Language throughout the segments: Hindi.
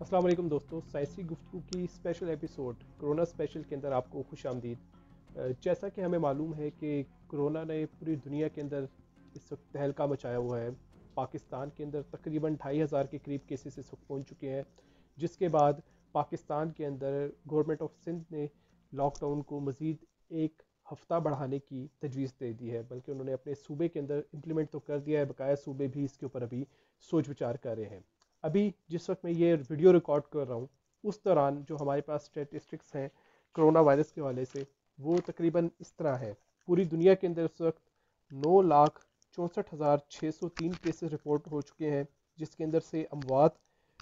अस्सलाम वालेकुम दोस्तों, साइंसी गुफ्तगू की स्पेशल एपिसोड कोरोना स्पेशल के अंदर आपको खुश आमदीद। जैसा कि हमें मालूम है कि कोरोना ने पूरी दुनिया के अंदर इस वक्त तहलका मचाया हुआ है। पाकिस्तान के अंदर तकरीबन 2500 के करीब केसेस इस वक्त पहुंच चुके हैं, जिसके बाद पाकिस्तान के अंदर गवर्नमेंट ऑफ सिंध ने लॉकडाउन को मज़ीद एक हफ़्ता बढ़ाने की तजवीज़ दे दी है। बल्कि उन्होंने अपने सूबे के अंदर इम्प्लीमेंट तो कर दिया है, बकाया सूबे भी इसके ऊपर अभी सोच विचार कर रहे हैं। अभी जिस वक्त मैं ये वीडियो रिकॉर्ड कर रहा हूँ, उस दौरान जो हमारे पास स्टेटिस्टिक्स हैं कोरोना वायरस के हवाले से, वो तकरीबन इस तरह है। पूरी दुनिया के अंदर इस वक्त 9,64,603 केसेस रिपोर्ट हो चुके हैं, जिसके अंदर से अमवात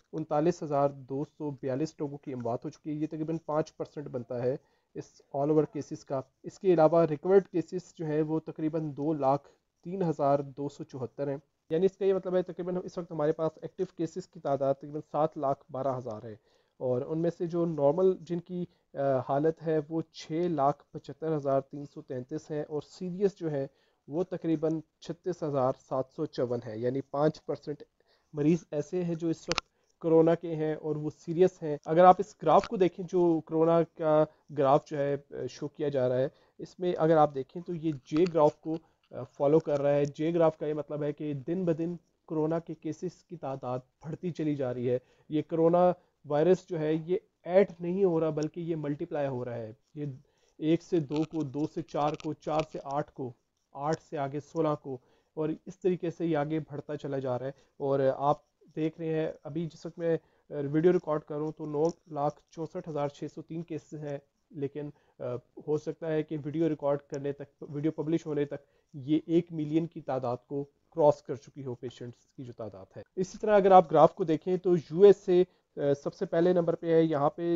39,242 लोगों की अमवात हो चुकी है। ये तकरीबन 5% बनता है इस ऑल ओवर केसेस का। इसके अलावा रिकवर्ड केसेस जो है वो तकरीबन 2,03,274 हैं। यानी इसका ये मतलब है तकरीबन इस वक्त हमारे पास एक्टिव केसेस की तादाद तकरीबन 7,12,000 है। और उनमें से जो नॉर्मल जिनकी हालत है वो 6,75,333 है, और सीरियस जो है वो तकरीबन 36,754 है। यानी 5% मरीज़ ऐसे हैं जो इस वक्त कोरोना के हैं और वो सीरियस हैं। अगर आप इस ग्राफ को देखें, जो कोरोना का ग्राफ जो है शो किया जा रहा है, इसमें अगर आप देखें तो ये जे ग्राफ को फॉलो कर रहा है। जे ग्राफ का ये मतलब है कि दिन ब दिन कोरोना के केसेस की तादाद बढ़ती चली जा रही है। ये कोरोना वायरस जो है ये ऐड नहीं हो रहा, बल्कि ये मल्टीप्लाई हो रहा है। ये 1 से 2 को, 2 से 4 को, 4 से 8 को, 8 से आगे 16 को, और इस तरीके से ये आगे बढ़ता चला जा रहा है। और आप देख रहे हैं अभी जिस वक्त मैं वीडियो रिकॉर्ड करूं तो 9,64,603 केसेस हैं। लेकिन हो सकता है कि वीडियो रिकॉर्ड करने तक, वीडियो पब्लिश होने तक ये 1 मिलियन की तादाद को क्रॉस कर चुकी हो, पेशेंट्स की जो तादाद है। इसी तरह अगर आप ग्राफ को देखें तो यूएसए सबसे पहले नंबर पे है। यहाँ पे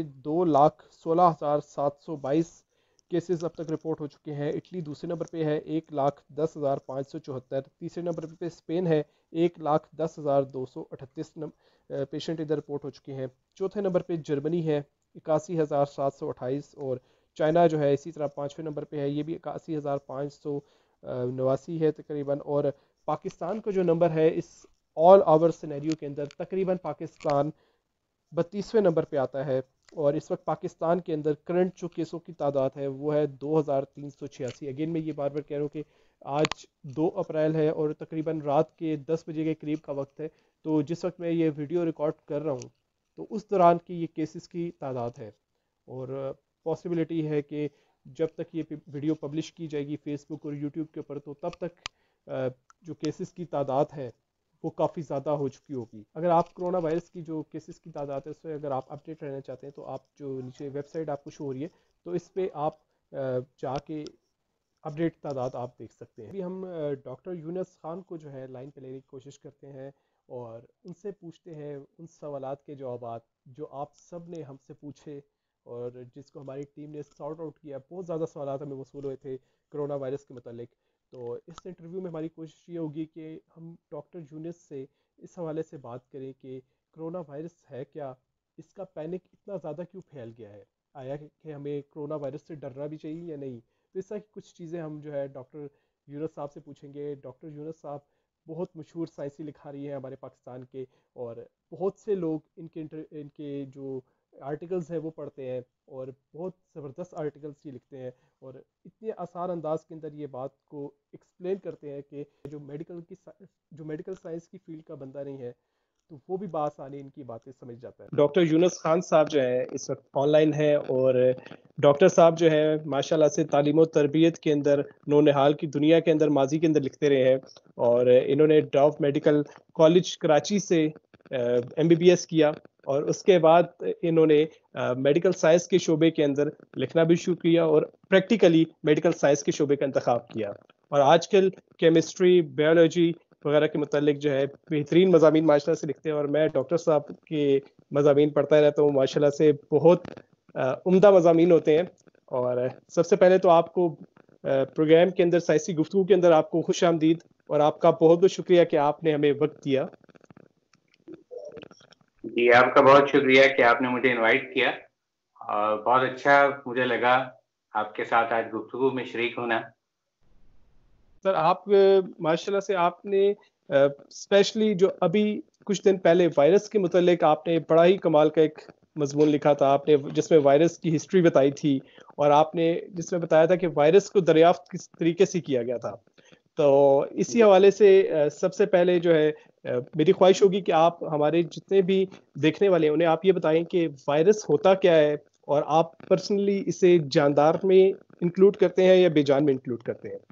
2,16,722 केसेस अब तक रिपोर्ट हो चुके हैं। इटली दूसरे नंबर पे है 1,10,574। तीसरे नंबर पे स्पेन है 1,10,238 पेशेंट इधर रिपोर्ट हो चुके हैं। चौथे नंबर पे जर्मनी है 81,728, और चाइना जो है इसी तरह पाँचवें नंबर पे है, ये भी 81,589 है तकरीबन। और पाकिस्तान का जो नंबर है इस ऑल ओवर सिनेरियो के अंदर, तकरीबन पाकिस्तान 32वें नंबर पे आता है। और इस वक्त पाकिस्तान के अंदर करंट जो केसों की तादाद है वो है 2,386। अगेन मैं ये बार बार कह रहा हूँ कि आज 2 अप्रैल है और तकरीबन रात के 10 बजे के करीब का वक्त है। तो जिस वक्त मैं ये वीडियो रिकॉर्ड कर रहा हूँ तो उस दौरान की ये केसेस की तादाद है। और पॉसिबिलिटी है कि जब तक ये वीडियो पब्लिश की जाएगी फेसबुक और यूट्यूब के ऊपर, तो तब तक जो केसेस की तादाद है वो काफ़ी ज़्यादा हो चुकी होगी। अगर आप कोरोना वायरस की जो केसेस की तादाद है उससे अगर आप अपडेट रहना चाहते हैं तो आप जो नीचे वेबसाइट आपको शो हो रही है, तो इस पर आप जाके अपडेट तादाद आप देख सकते हैं। अभी हम डॉक्टर यूनस खान को जो है लाइन पे लेने की कोशिश करते हैं और उनसे पूछते हैं उन सवालात के जवाब जो आप सब ने हमसे पूछे और जिसको हमारी टीम ने सॉर्ट आउट किया। बहुत ज़्यादा सवालात हमें वसूल हुए थे कोरोना वायरस के मतलब। तो इस इंटरव्यू में हमारी कोशिश ये होगी कि हम डॉक्टर यूनिस से इस हवाले से बात करें कि कोरोना वायरस है क्या, इसका पैनिक इतना ज़्यादा क्यों फैल गया है, आया कि हमें कोरोना वायरस से डरना भी चाहिए या नहीं। तो इस तरह की कुछ चीज़ें हम जो है डॉक्टर यूनुस साहब से पूछेंगे। डॉक्टर यूनुस साहब बहुत मशहूर साइंसी लिखारी हैं हमारे पाकिस्तान के, और बहुत से लोग इनके जो आर्टिकल्स हैं वो पढ़ते हैं और बहुत ज़बरदस्त आर्टिकल्स ये लिखते हैं, और इतने आसान अंदाज के अंदर ये बात को एक्सप्लेन करते हैं कि जो मेडिकल साइंस की फील्ड का बंदा नहीं है तो वो भी बासानी इनकी बातें समझ जाता है। डॉक्टर यूनुस खान साहब जो है इस वक्त ऑनलाइन है, और डॉक्टर साहब जो है माशाल्लाह से तालीम और तरबियत के अंदर नौनिहाल की दुनिया के अंदर माजी के अंदर लिखते रहे हैं। और इन्होंने डॉफ मेडिकल कॉलेज कराची से MBBS किया, और उसके बाद इन्होंने मेडिकल साइंस के शोबे के अंदर लिखना भी शुरू किया और प्रैक्टिकली मेडिकल साइंस के शोबे का इंतखाब किया। और आजकल केमिस्ट्री, बायोलॉजी वगैरह के मतलब जो है बेहतरीन मज़ामीन माशाल्लाह से लिखते हैं, और मैं डॉक्टर साहब के मज़ामीन पढ़ता रहता हूँ। माशाल्लाह से बहुत उम्दा मज़ामीन होते हैं। और सबसे पहले तो आपको प्रोग्राम के अंदर, साइंसी गुफ्तगू के अंदर आपको खुश आमदीद, और आपका बहुत बहुत शुक्रिया कि आपने हमें वक्त दिया। जी, आपका बहुत शुक्रिया कि आपने मुझे इनवाइट किया, और बहुत अच्छा मुझे लगा आपके साथ आज गुफ्तगू में शरीक होना। सर आप माशाल्लाह से आपने स्पेशली जो अभी कुछ दिन पहले वायरस के मुतालिक आपने बड़ा ही कमाल का एक मजमून लिखा था आपने, जिसमें वायरस की हिस्ट्री बताई थी, और आपने जिसमें बताया था कि वायरस को दरियाफ्त किस तरीके से किया गया था। तो इसी हवाले से सबसे पहले जो है मेरी ख्वाहिश होगी कि आप हमारे जितने भी देखने वाले हैं उन्हें आप ये बताएं कि वायरस होता क्या है, और आप पर्सनली इसे जानदार में इंक्लूड करते हैं या बेजान में इंक्लूड करते हैं।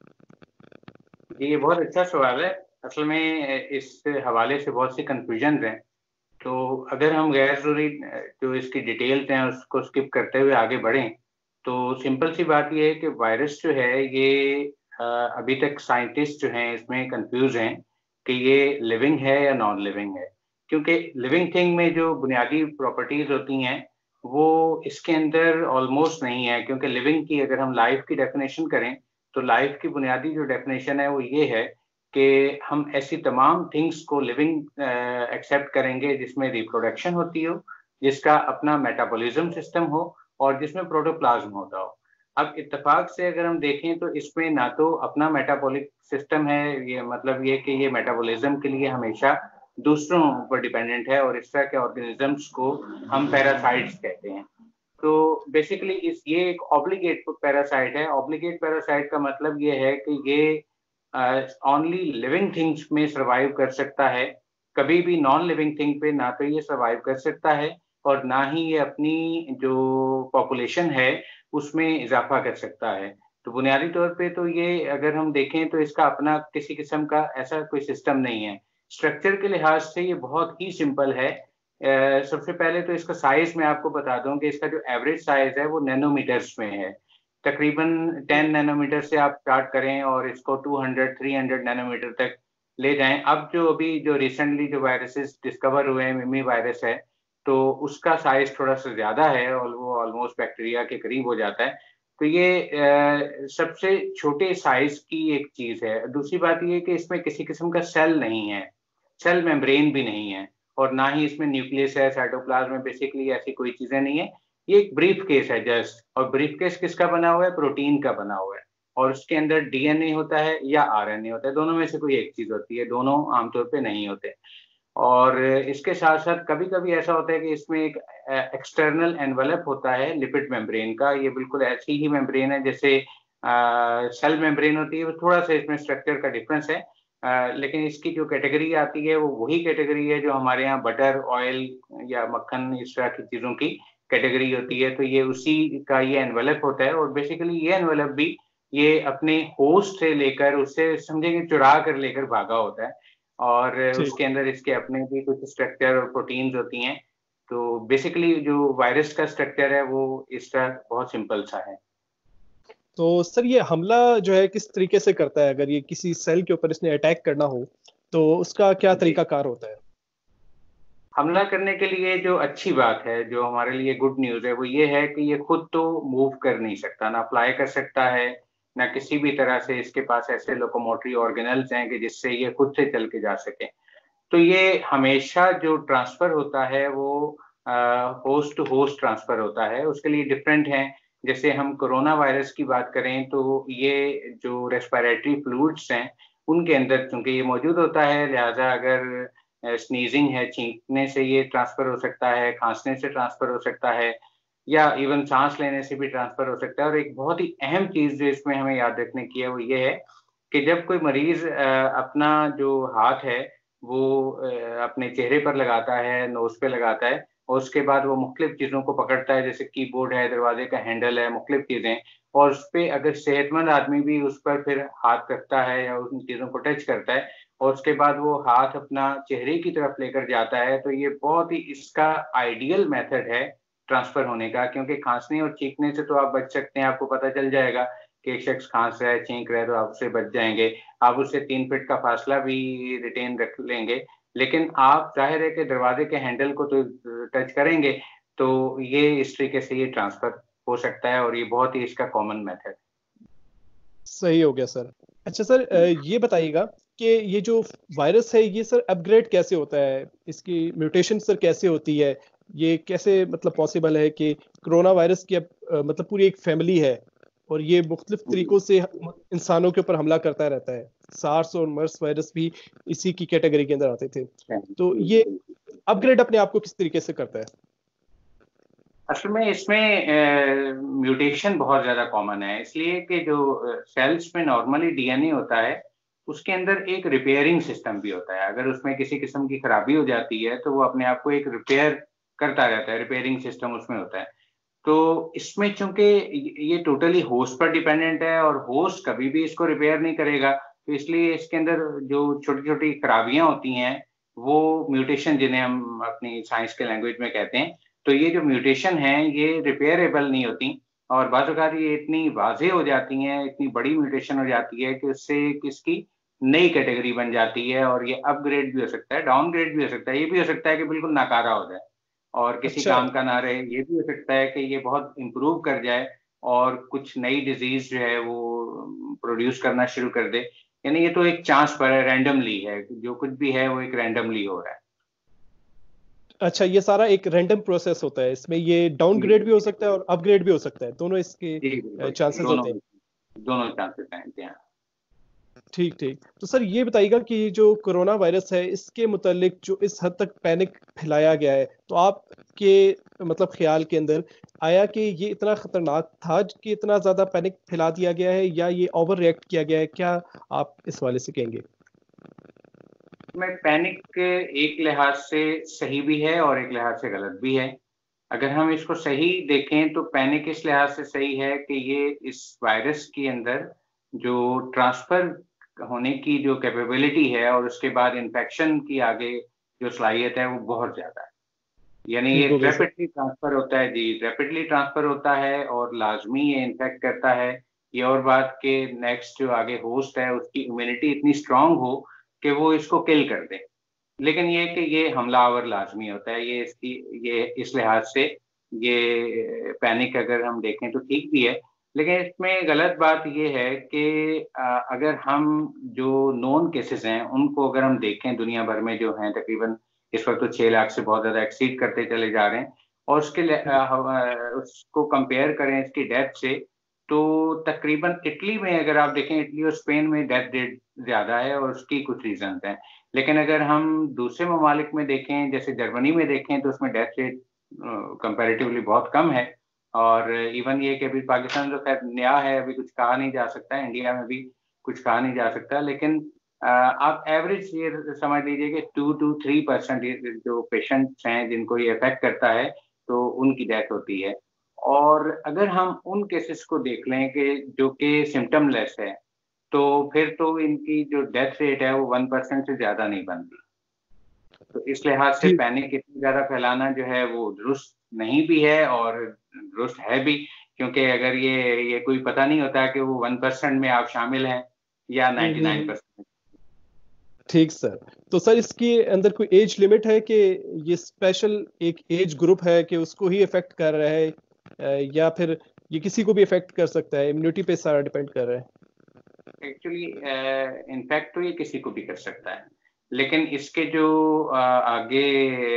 जी, ये बहुत अच्छा सवाल है। असल में इस हवाले से बहुत सी कंफ्यूजन हैं। तो अगर हम गैर ज़रूरी जो इसकी डिटेल्स हैं उसको स्किप करते हुए आगे बढ़ें, तो सिंपल सी बात ये है कि वायरस जो है ये अभी तक साइंटिस्ट जो हैं इसमें कंफ्यूज हैं कि ये लिविंग है या नॉन लिविंग है। क्योंकि लिविंग थिंग में जो बुनियादी प्रॉपर्टीज होती हैं वो इसके अंदर ऑलमोस्ट नहीं है। क्योंकि लिविंग की अगर हम लाइफ की डेफिनेशन करें तो लाइफ की बुनियादी जो डेफिनेशन है वो ये है कि हम ऐसी तमाम थिंग्स को लिविंग एक्सेप्ट करेंगे जिसमें रिप्रोडक्शन होती हो, जिसका अपना मेटाबॉलिज्म सिस्टम हो और जिसमें प्रोटोप्लाज्म होता हो। अब इत्तेफाक से अगर हम देखें तो इसमें ना तो अपना मेटाबॉलिक सिस्टम है, ये मतलब ये कि ये मेटाबॉलिज्म के लिए हमेशा दूसरों पर डिपेंडेंट है, और इस तरह के ऑर्गेनिजम्स को हम पैरासाइट्स कहते हैं। तो बेसिकली इस ये एक ऑब्लिगेट पैरासाइट है। ऑब्लिगेट पैरासाइट का मतलब ये है कि ये ओनली लिविंग थिंग्स में सरवाइव कर सकता है। कभी भी नॉन लिविंग थिंग पे ना तो ये सरवाइव कर सकता है और ना ही ये अपनी जो पॉपुलेशन है उसमें इजाफा कर सकता है। तो बुनियादी तौर पे तो ये अगर हम देखें तो इसका अपना किसी किस्म का ऐसा कोई सिस्टम नहीं है। स्ट्रक्चर के लिहाज से ये बहुत ही सिंपल है। सबसे पहले तो इसका साइज मैं आपको बता दूं कि इसका जो एवरेज साइज है वो नैनोमीटर्स में है। तकरीबन 10 नैनोमीटर से आप स्टार्ट करें और इसको 200 300 नैनोमीटर तक ले जाएं। अब जो अभी जो रिसेंटली जो वायरसेस डिस्कवर हुए हैं, मिमी वायरस है, तो उसका साइज थोड़ा सा ज्यादा है और वो ऑलमोस्ट बैक्टीरिया के करीब हो जाता है। तो ये सबसे छोटे साइज की एक चीज है। दूसरी बात ये कि इसमें किसी किस्म का सेल नहीं है, सेल मेम्ब्रेन भी नहीं है, और ना ही इसमें न्यूक्लियस है, साइटोप्लाज्म में बेसिकली ऐसी कोई चीजें नहीं है। ये एक ब्रीफ केस है जस्ट। और ब्रीफ केस किसका बना हुआ है? प्रोटीन का बना हुआ है। और उसके अंदर डीएनए होता है या आरएनए होता है, दोनों में से कोई एक चीज होती है, दोनों आमतौर पे नहीं होते। और इसके साथ साथ कभी कभी ऐसा होता है कि इसमें एक एक्सटर्नल एनवेलप होता है लिपिड मेम्ब्रेन का। ये बिल्कुल ऐसी ही मेम्ब्रेन है जैसे सेल मेम्ब्रेन होती है, थोड़ा सा इसमें स्ट्रक्चर का डिफरेंस है। लेकिन इसकी जो कैटेगरी आती है वो वही कैटेगरी है जो हमारे यहाँ बटर, ऑयल या मक्खन इस तरह की चीजों की कैटेगरी होती है। तो ये उसी का ये एनवेलप होता है। और बेसिकली ये एनवेलप भी ये अपने होस्ट से लेकर, उससे समझेंगे चुरा कर लेकर भागा होता है। और ठीक। उसके अंदर इसके अपने भी कुछ स्ट्रक्चर और प्रोटीन्स होती हैं। तो बेसिकली जो वायरस का स्ट्रक्चर है वो इस तरह बहुत सिंपल सा है। तो सर ये हमला जो है किस तरीके से करता है, अगर ये किसी सेल के ऊपर इसने अटैक करना हो तो उसका क्या जी, तरीका कार होता है? हमला करने के लिए जो अच्छी बात है, जो हमारे लिए गुड न्यूज़ है, वो ये है कि ये खुद तो मूव कर नहीं सकता, ना फ्लाई कर सकता है, ना किसी भी तरह से इसके पास ऐसे लोकोमोटरी ऑर्गेनल्स हैं कि जिससे ये खुद से चल के जा सके। तो ये हमेशा जो ट्रांसफर होता है वो होस्ट टू होस्ट ट्रांसफर होता है। उसके लिए डिफरेंट है। जैसे हम कोरोना वायरस की बात करें तो ये जो रेस्पिरेटरी फ्लूइड्स हैं उनके अंदर चूंकि ये मौजूद होता है, लिहाजा अगर स्नीजिंग है, छींकने से ये ट्रांसफर हो सकता है, खांसने से ट्रांसफर हो सकता है, या इवन सांस लेने से भी ट्रांसफर हो सकता है। और एक बहुत ही अहम चीज जो इसमें हमें याद रखने की है वो ये है कि जब कोई मरीज अपना जो हाथ है वो अपने चेहरे पर लगाता है, नोज पे लगाता है, और उसके बाद वो मुख्तलिफ चीज़ों को पकड़ता है, जैसे कीबोर्ड है, दरवाजे का हैंडल है, मुख्तलिफ चीज़ें, और उस पे अगर सेहतमंद आदमी भी उस पर फिर हाथ रखता है या उन चीज़ों को टच करता है और उसके बाद वो हाथ अपना चेहरे की तरफ लेकर जाता है, तो ये बहुत ही इसका आइडियल मेथड है ट्रांसफर होने का। क्योंकि खांसने और छींकने से तो आप बच सकते हैं, आपको पता चल जाएगा कि एक शख्स खांस रहा है, छींक रहा है, तो आप उससे बच जाएंगे। आप उससे 3 फीट का फासला भी रिटेन रख लेंगे। लेकिन आप जाहिर है कि दरवाजे के हैंडल को तो टच करेंगे, तो ये इस तरीके से ये ट्रांसफर हो सकता है, और ये बहुत ही इसका कॉमन मेथड। सही हो गया सर। अच्छा सर, ये बताइएगा कि ये जो वायरस है ये सर अपग्रेड कैसे होता है, इसकी म्यूटेशन सर कैसे होती है? ये कैसे मतलब पॉसिबल है कि कोरोना वायरस की अब मतलब पूरी एक फैमिली है और ये मुख्तलिफ तरीकों से इंसानों के ऊपर हमला करता रहता है। सार्स और मर्स वायरस भी इसी की कैटेगरी के अंदर आते थे। तो ये अपग्रेड अपने आप को किस तरीके से करता है? असल में इसमें म्यूटेशन बहुत ज्यादा कॉमन है, इसलिए कि जो सेल्स में नॉर्मली डीएनए होता है उसके अंदर एक रिपेयरिंग सिस्टम भी होता है। अगर उसमें किसी किस्म की खराबी हो जाती है तो वो अपने आप को एक रिपेयर करता रहता है, रिपेयरिंग सिस्टम उसमें होता है। तो इसमें चूंकि ये टोटली होस्ट पर डिपेंडेंट है और होस्ट कभी भी इसको रिपेयर नहीं करेगा, तो इसलिए इसके अंदर जो छोटी छोटी खराबियां होती हैं वो म्यूटेशन, जिन्हें हम अपनी साइंस के लैंग्वेज में कहते हैं, तो ये जो म्यूटेशन है ये रिपेयरेबल नहीं होती। और बाज़ औक़ात ये इतनी वाज़ेह हो जाती हैं, इतनी बड़ी म्यूटेशन हो जाती है कि उससे किसकी नई कैटेगरी बन जाती है, और ये अपग्रेड भी हो सकता है, डाउनग्रेड भी हो सकता है। ये भी हो सकता है कि बिल्कुल नाकारा हो जाए और किसी अच्छा। काम का ना रहे। ये भी हो सकता है कि ये बहुत इम्प्रूव कर जाए और कुछ नई डिजीज जो है वो प्रोड्यूस करना शुरू कर दे। यानी ये तो एक चांस पर है, रैंडमली है, जो कुछ भी है वो एक रैंडमली हो रहा है। अच्छा, ये सारा एक रैंडम प्रोसेस होता है, इसमें ये डाउनग्रेड भी हो सकता है और अपग्रेड भी हो सकता है, दोनों जी इसके बिल्कुल, चांसेस होते दोनों हैं। दोनों चांसेस हैं जी, हाँ। ठीक ठीक। तो सर ये बताइएगा कि जो कोरोना वायरस है इसके मुतालिक जो इस हद तक पैनिक फैलाया गया है, तो आपके मतलब ख्याल के अंदर आया कि ये इतना खतरनाक था कि इतना ज्यादा पैनिक फैला दिया गया है, या ये ओवर रिएक्ट किया गया है? क्या आप इस वाले से कहेंगे? मैं पैनिक एक लिहाज से सही भी है और एक लिहाज से गलत भी है। अगर हम इसको सही देखें तो पैनिक इस लिहाज से सही है कि ये इस वायरस के अंदर जो ट्रांसफर होने की जो कैपेबिलिटी है और उसके बाद इन्फेक्शन की आगे जो सलाहियत है वो बहुत ज़्यादा है। यानी ये ठीक हो गया सर। रैपिडली ट्रांसफर होता है जी, रैपिडली ट्रांसफर होता है और लाजमी ये इन्फेक्ट करता है। ये और बात कि नेक्स्ट जो आगे होस्ट है उसकी इम्यूनिटी इतनी स्ट्रांग हो कि वो इसको किल कर दे। लेकिन ये कि ये हमलावर लाजमी होता है, ये इस लिहाज से ये पैनिक अगर हम देखें तो ठीक भी है। लेकिन इसमें गलत बात ये है कि अगर हम जो नोन केसेस हैं उनको अगर हम देखें, दुनिया भर में जो हैं तकरीबन इस वक्त तो 6 लाख से बहुत ज़्यादा एक्सीड करते चले जा रहे हैं, और उसको कंपेयर करें इसकी डेथ से, तो तकरीबन इटली में अगर आप देखें, इटली और स्पेन में डेथ रेट ज़्यादा है और उसकी कुछ रीज़न्स हैं। लेकिन अगर हम दूसरे ममालिक में देखें, जैसे जर्मनी में देखें, तो उसमें डेथ रेट कंपैरेटिवली बहुत कम है। और इवन ये कि अभी पाकिस्तान तो खैर नया है, अभी कुछ कहा नहीं जा सकता, इंडिया में भी कुछ कहा नहीं जा सकता, लेकिन आप एवरेज ये समझ लीजिए कि 2 to 3% जो पेशेंट्स हैं जिनको ये अफेक्ट करता है तो उनकी डेथ होती है। और अगर हम उन केसेस को देख लें कि जो कि सिम्टमलेस है, तो फिर तो इनकी जो डेथ रेट है वो 1% से ज़्यादा नहीं बनती। तो इस लिहाज से जी। पैनिक इतनी ज़्यादा फैलाना जो है वो दुरुस्त नहीं भी है और दुरुस्त है भी, क्योंकि अगर ये कोई पता नहीं होता कि वो 1% में आप शामिल हैं या हम्म। 99%। ठीक सर। तो सर इसके अंदर कोई एज लिमिट है कि ये स्पेशल एक एज ग्रुप है कि उसको ही इफेक्ट कर रहा है, या फिर ये किसी को भी इफेक्ट कर सकता है? इम्यूनिटी पे सारा डिपेंड कर रहा है। एक्चुअली इनफैक्ट तो ये किसी को भी कर सकता है, लेकिन इसके जो आगे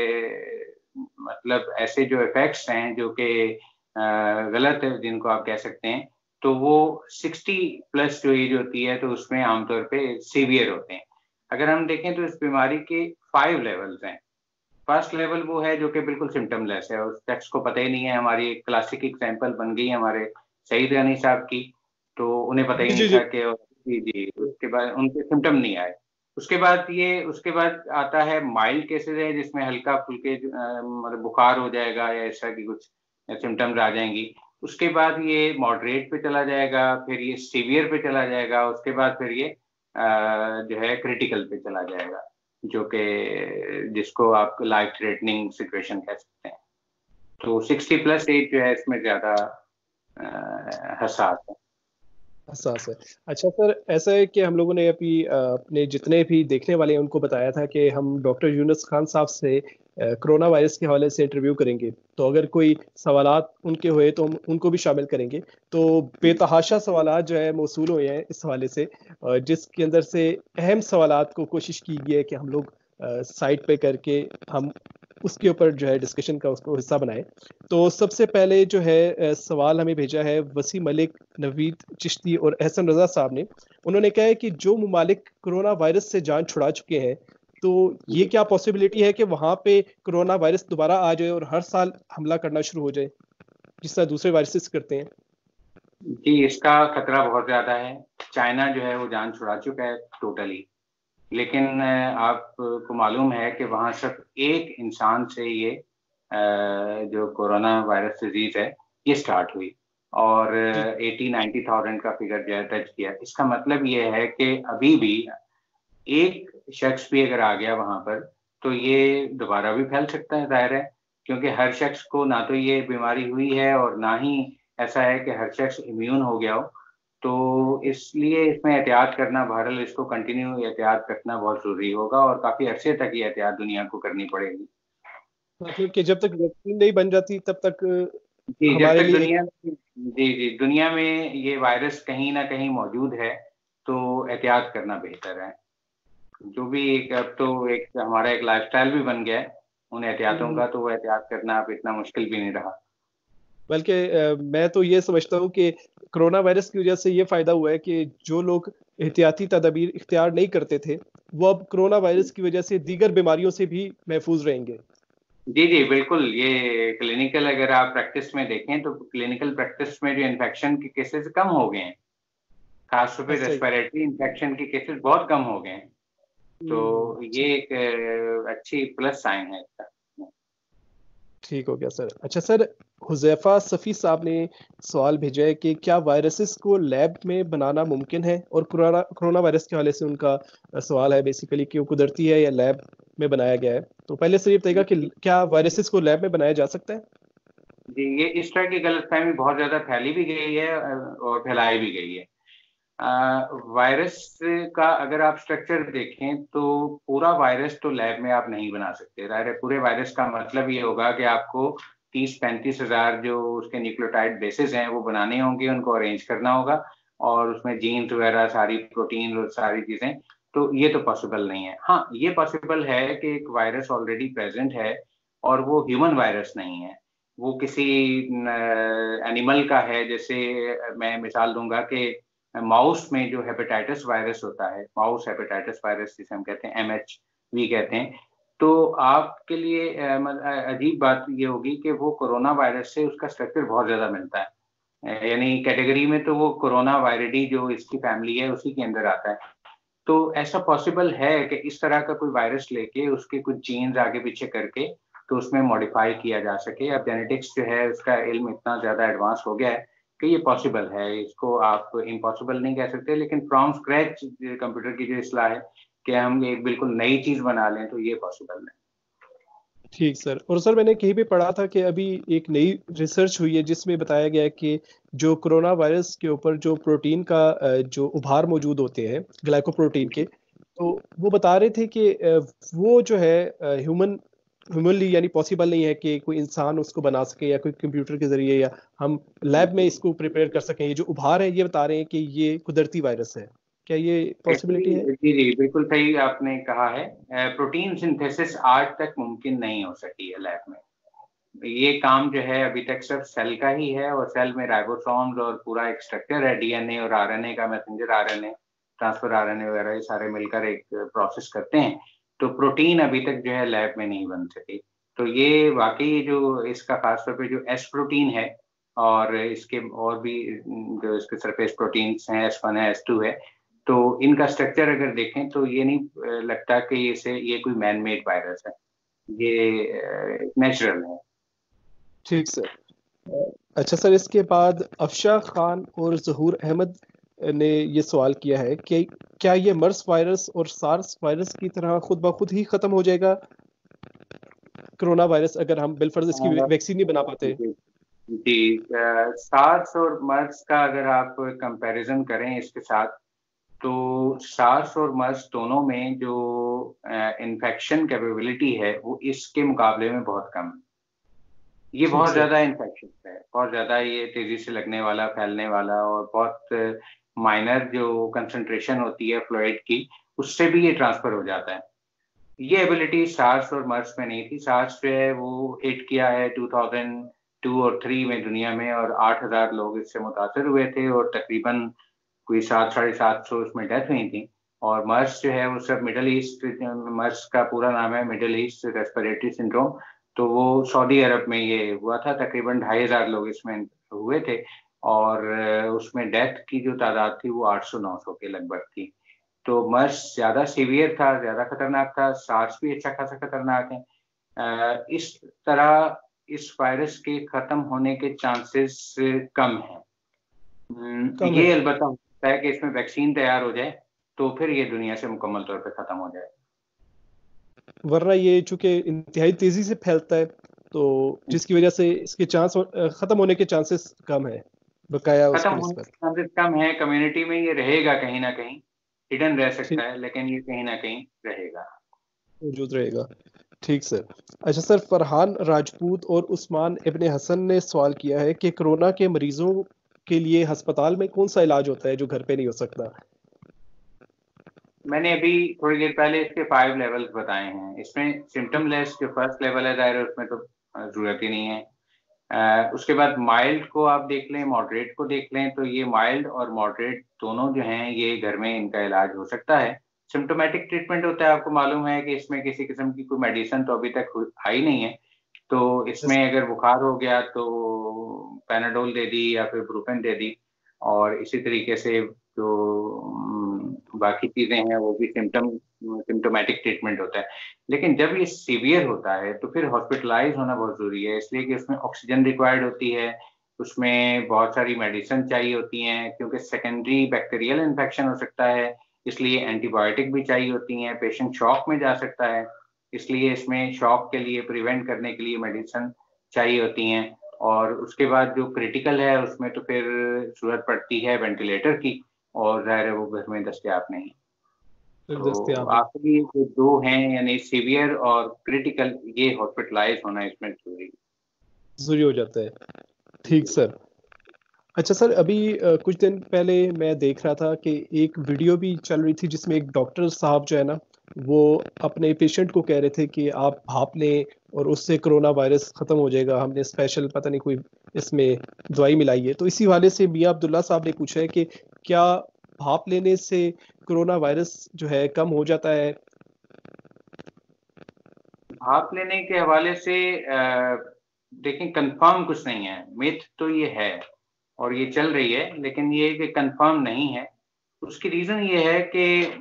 मतलब ऐसे जो इफेक्ट्स हैं जो कि गलत है जिनको आप कह सकते हैं, तो वो 60 प्लस जो एज होती है तो उसमें आमतौर पे सीवियर होते हैं। अगर हम देखें तो इस बीमारी के 5 लेवल्स हैं। फर्स्ट लेवल वो है जो कि बिल्कुल सिम्टमलेस है, उस शख्स को पता ही नहीं है। हमारी एक क्लासिक एग्जांपल बन गई हमारे सईद गनी साहब की, तो उन्हें पता ही जी नहीं जी जी। था कि जी, जी, उसके बाद उनके सिम्टम नहीं आए। उसके बाद आता है माइल्ड केसेज़ है जिसमें हल्का-फुल्के मतलब बुखार हो जाएगा या इस तरह की कुछ सिम्टम्स आ जाएँगी। उसके बाद ये मॉडरेट पे चला जाएगा, फिर ये सीवियर पे चला जाएगा, उसके बाद फिर ये जो है क्रिटिकल पे चला जाएगा, जो कि जिसको आप लाइफ थ्रेटनिंग सिचुएशन कह सकते हैं। तो 60 प्लस एज जो है इसमें ज़्यादा हसास है। हसास है। अच्छा सर, ऐसा है कि हम लोगों ने अभी अपने जितने भी देखने वाले हैं उनको बताया था कि हम डॉक्टर यूनुस खान साहब से कोरोना वायरस के हवाले से इंटरव्यू करेंगे, तो अगर कोई सवालात उनके हुए तो हम उनको भी शामिल करेंगे। तो बेतहाशा सवालात जो है मौसूल हुए हैं इस हवाले से, जिसके अंदर से अहम सवालात को कोशिश की गई है कि हम लोग साइट पे करके हम उसके ऊपर जो है डिस्कशन का उसको हिस्सा बनाए। तो सबसे पहले जो है सवाल हमें भेजा है वसी मलिक, नवीद चिश्ती और एहसन रजा साहब ने। उन्होंने कहा है कि जो ममालिक कोरोना वायरस से जान छुड़ा चुके हैं, तो ये क्या पॉसिबिलिटी है कि वहां पे कोरोना वायरस दोबारा आ जाए और हर साल हमला करना शुरू हो जाए जिस तरह दूसरे वायरसेस करते हैं? जी, इसका खतरा बहुत ज्यादा है। चाइना जो है वो जान छुड़ा चुका है टोटली, लेकिन आपको मालूम है कि वहाँ सिर्फ एक इंसान से ये जो कोरोना वायरस डिजीज है ये स्टार्ट हुई, और 80-90,000 का फिगर जो है टच किया। इसका मतलब ये है कि अभी भी एक शख्स भी अगर आ गया वहां पर, तो ये दोबारा भी फैल सकता है, जाहिर है, क्योंकि हर शख्स को ना तो ये बीमारी हुई है और ना ही ऐसा है कि हर शख्स इम्यून हो गया हो। तो इसलिए इसमें एहतियात करना, बहरहाल इसको कंटिन्यू एहतियात रखना बहुत जरूरी होगा, और काफी अरसे तक ये एहतियात दुनिया को करनी पड़ेगी। मतलब कि जब तक वैक्सीन नहीं बन जाती तब तक जी, जब हमारे तक लिए दुनिया जी जी दुनिया में ये वायरस कहीं ना कहीं मौजूद है, तो एहतियात करना बेहतर है। जो भी एक, अब तो एक हमारा एक लाइफस्टाइल भी बन गया है उन एहतियातों एक का, तो वो एहतियात करना अब इतना मुश्किल भी नहीं रहा। बल्कि मैं तो ये समझता हूँ कि कोरोना वायरस की वजह से ये फायदा हुआ है कि जो लोग एहतियाती तदाबीर इख्तियार नहीं करते थे, वो अब कोरोना वायरस की वजह से दीगर बीमारियों से भी महफूज रहेंगे। जी जी बिल्कुल, ये क्लिनिकल अगर आप प्रैक्टिस में देखें तो क्लिनिकल प्रैक्टिस में जो इन्फेक्शन के केसेस कम हो गए हैं, खासतौर पे ऐसा ही। रेस्पिरेटरी इन्फेक्शन के केसेस बहुत कम हो गए हैं। तो ये ठीक। एक अच्छी प्लस साइन है इसका। ठीक हो गया सर। अच्छा सर, हुजैफा सफ़ी साहब ने सवाल भेजा है कि क्या वायरसेस को लैब में बनाना मुमकिन है? और कोरोना कोरोना वायरस के हवाले से उनका सवाल है बेसिकली कि वो कुदरती है या लैब में बनाया गया है। तो पहले सर ये बताइएगा कि क्या वायरसेस को लैब में बनाया जा सकता है? जी, ये इस तरह की गलतफहमी बहुत ज्यादा फैली भी गई है और फैलाई भी गई है। वायरस का अगर आप स्ट्रक्चर देखें तो पूरा वायरस तो लैब में आप नहीं बना सकते। जाहिर है, पूरे वायरस का मतलब ये होगा कि आपको 30-35 हजार जो उसके न्यूक्लियोटाइड बेसिस हैं वो बनाने होंगे, उनको अरेंज करना होगा, और उसमें जीन्स वगैरह सारी प्रोटीन और सारी चीजें। तो ये तो पॉसिबल नहीं है। हाँ, ये पॉसिबल है कि एक वायरस ऑलरेडी प्रेजेंट है और वो ह्यूमन वायरस नहीं है, वो किसी एनिमल का है। जैसे मैं मिसाल दूंगा कि माउस में जो हेपेटाइटिस वायरस होता है, माउस हेपेटाइटिस वायरस जिसे हम कहते हैं, MHV कहते हैं, तो आपके लिए अजीब बात ये होगी कि वो कोरोना वायरस से उसका स्ट्रक्चर बहुत ज्यादा मिलता है। यानी कैटेगरी में तो वो कोरोना वायरिडी जो इसकी फैमिली है उसी के अंदर आता है। तो ऐसा पॉसिबल है कि इस तरह का कोई वायरस लेके उसके कुछ जीन्स आगे पीछे करके तो उसमें मॉडिफाई किया जा सके। अब जेनेटिक्स जो है उसका इल्म इतना ज्यादा एडवांस हो गया है कि ये पॉसिबल है, इसको आप इम्पॉसिबल नहीं कह सकते। लेकिन फ्रॉम स्क्रैच कंप्यूटर की जो इस्तेमाल है कि हम एक बिल्कुल नई चीज बना लें, तो ये पॉसिबल है। ठीक सर। और सर मैंने कहीं पे पढ़ा था कि अभी एक नई रिसर्च हुई है जिसमें बताया गया है कि जो कोरोना वायरस के ऊपर जो प्रोटीन का जो उभार मौजूद होते हैं ग्लाइकोप्रोटीन के, तो वो बता रहे थे कि वो जो है ह्यूमनली यानी पॉसिबल नहीं है कि कोई इंसान उसको बना सके या कोई कंप्यूटर के जरिए या हम लैब में इसको प्रिपेयर कर सकें। ये जो उभार है ये बता रहे हैं कि ये कुदरती वायरस है। क्या ये पॉसिबिलिटी है? एक्चुअली जी जी बिल्कुल सही आपने कहा है। प्रोटीन सिंथेसिस आज तक मुमकिन नहीं हो सकी है लैब में। ये काम जो है अभी तक सिर्फ सेल का ही है, और सेल में राइबोसोम्स और पूरा एक स्ट्रक्चर है, DNA और RNA का, मैसेंजर RNA, ट्रांसफर RNA वगैरह, ये सारे मिलकर एक प्रोसेस करते हैं। तो प्रोटीन अभी तक जो है लैब में नहीं बन सकी। तो ये वाकई जो इसका खासतौर पे जो एस प्रोटीन है, और इसके और भी जो इसके सरफेस प्रोटीन्स हैं, S1 है, S2 है, तो इनका स्ट्रक्चर अगर देखें तो ये नहीं लगता कि ये कोई मैन मेड वायरस है, ये नेचुरल है। ठीक सर। अच्छा सर, इसके बाद अफशा खान और जहूर अहमद ने ये सवाल किया है कि क्या ये मर्स वायरस और सार्स वायरस की तरह खुद ब खुद ही खत्म हो जाएगा कोरोना वायरस अगर हम बिलफर्ज इसकी अ, वैक्सीन नहीं बना पाते? जी जी, सार्स और मर्स का अगर आप कंपैरिजन करें इसके साथ, तो सार्स और मर्स दोनों में जो इन्फेक्शन कैपेबिलिटी है वो इसके मुकाबले में बहुत कम है। ये ठीक बहुत सर। ज़्यादा इन्फेक्शियस है, बहुत ज़्यादा ये तेज़ी से लगने वाला, फैलने वाला, और बहुत माइनर जो कंसंट्रेशन होती है फ्लूइड की, उससे भी ये ट्रांसफ़र हो जाता है। ये एबिलिटी सार्स और मर्स में नहीं थी। सार्स जो है वो हिट किया है 2002 और 3 में दुनिया में, और 8,000 लोग इससे मुतासर हुए थे, और तकरीबन कोई 700-750 उसमें डेथ हुई थी। और मर्स जो है वो सब मिडल ईस्ट, मर्स का पूरा नाम है मिडल ईस्ट रेस्पिरेटरी सिंड्रोम। तो वो सऊदी अरब में ये हुआ था, तकरीबन 2,500 लोग इसमें हुए थे, और उसमें डेथ की जो तादाद थी वो 800-900 के लगभग थी। तो मर्स ज्यादा सीवियर था, ज्यादा खतरनाक था। सार्स भी अच्छा खासा खतरनाक है। इस तरह इस वायरस के खत्म होने के चांसेस कम हैं। कम है। ये अलबत्ता हो सकता है कि इसमें वैक्सीन तैयार हो जाए तो फिर ये दुनिया से मुकम्मल तौर पे खत्म हो जाए। वरना ये चूंकि इंतहाई तेजी से फैलता है, तो जिसकी वजह से इसके खत्म होने के चांसेस कम है बकाया खत्म उसकी होने के निस्बत। चांसेस कम है, कम्युनिटी में ये रहेगा कहीं ना कहीं, हिडन रह सकता ठीक, है, लेकिन ये कहीं ना कहीं रहेगा। मौजूद रहेगा। ठीक सर। अच्छा सर, फरहान राजपूत और उस्मान इब्ने हसन ने सवाल किया है कि कोरोना के मरीजों के लिए अस्पताल में कौन सा इलाज होता है जो घर पे नहीं हो सकता। मैंने अभी थोड़ी देर पहले इसके 5 लेवल्स बताए हैं। इसमें सिम्टम लेस जो फर्स्ट लेवल है, जाहिर है उसमें तो जरूरत ही नहीं है। उसके बाद माइल्ड को आप देख लें, मॉडरेट को देख लें, तो ये माइल्ड और मॉडरेट दोनों जो हैं ये घर में इनका इलाज हो सकता है। सिम्टोमेटिक ट्रीटमेंट होता है, आपको मालूम है कि इसमें किसी किस्म की कोई मेडिसिन तो अभी तक आई नहीं है। तो इसमें Yes. अगर बुखार हो गया तो पैनाडोल दे दी या फिर ब्रुफेन दे दी, और इसी तरीके से जो बाकी चीजें हैं वो भी सिम्टोमेटिक ट्रीटमेंट होता है। लेकिन जब ये सीवियर होता है तो फिर हॉस्पिटलाइज होना बहुत जरूरी है, इसलिए कि उसमें ऑक्सीजन रिक्वायर्ड होती है, उसमें बहुत सारी मेडिसिन चाहिए होती हैं, क्योंकि सेकेंडरी बैक्टीरियल इन्फेक्शन हो सकता है, इसलिए एंटीबायोटिक भी चाहिए होती हैं। पेशेंट शॉक में जा सकता है, इसलिए इसमें शॉक के लिए प्रिवेंट करने के लिए मेडिसिन चाहिए होती हैं। और उसके बाद जो क्रिटिकल है उसमें तो फिर जरूरत पड़ती है वेंटिलेटर की, और जाहिर है वो घर में दस्तियाब नहीं। फिर तो दस्तयाब नहीं। आखिरी जो दो हैं यानी सीवियर और क्रिटिकल, ये हॉस्पिटलाइज होना इसमें जरूरी जरूरी हो जाता है। ठीक है। सर। अच्छा सर, अभी कुछ दिन पहले मैं देख रहा था कि एक वीडियो भी चल रही थी जिसमें एक डॉक्टर साहब जो है ना, वो अपने पेशेंट को कह रहे थे कि आप भाप लें और उससे कोरोना वायरस खत्म हो जाएगा, हमने स्पेशल पता नहीं कोई इसमें दवाई मिलाई है। तो इसी वाले से मियां अब्दुल्ला साहब ने पूछा है कि क्या भाप लेने से कोरोना वायरस जो है कम हो जाता है। भाप लेने के हवाले से देखें, कंफर्म कुछ नहीं है, मिथ तो ये है और ये चल रही है, लेकिन ये कि कंफर्म नहीं है। उसकी रीजन ये है कि